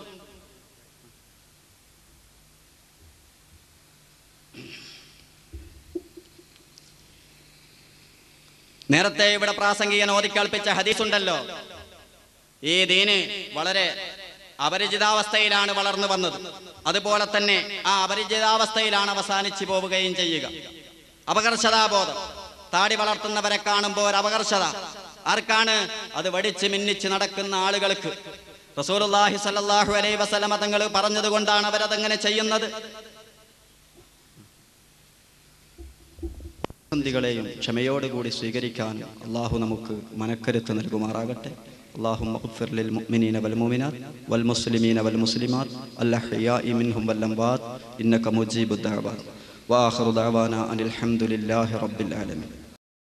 നേരത്തെ ഇവിടെ പ്രാസംഗികൻ ഓതിക്കേൾപ്പിച്ച ഹദീസ് ഉണ്ടല്ലോ, ഈ ദീന് വളരെ അപരിചിതാവസ്ഥയിലാണ് വളർന്നു വന്നത്. അതുപോലെ തന്നെ ആ അപരിചിതാവസ്ഥയിലാണ് അവസാനിച്ചു പോവുകയും ചെയ്യുക. അപകർഷതാബോധം, താടി വളർത്തുന്നവരെ കാണുമ്പോൾ അപകർഷത ആർക്കാണ്? അത് വടിച്ച് മിന്നിച്ച് നടക്കുന്ന ആളുകൾക്ക്. റസൂലുള്ളാഹി സ്വല്ലല്ലാഹു അലൈഹി വസല്ലമ തങ്ങൾ പറഞ്ഞതുകൊണ്ടാണ് അവരതങ്ങനെ ചെയ്യുന്നത്. കളെയും ക്ഷമയോടുകൂടി സ്വീകരിക്കാൻ അള്ളാഹു നമുക്ക് മനക്കരുത്ത് നൽകുമാറാകട്ടെ. اللهم اغفر للمؤمنين والمؤمنات والمسلمين والمسلمات الأحياء منهم والأموات إنك مجيب الدعوات وآخر دعوانا أن الحمد لله رب العالمين.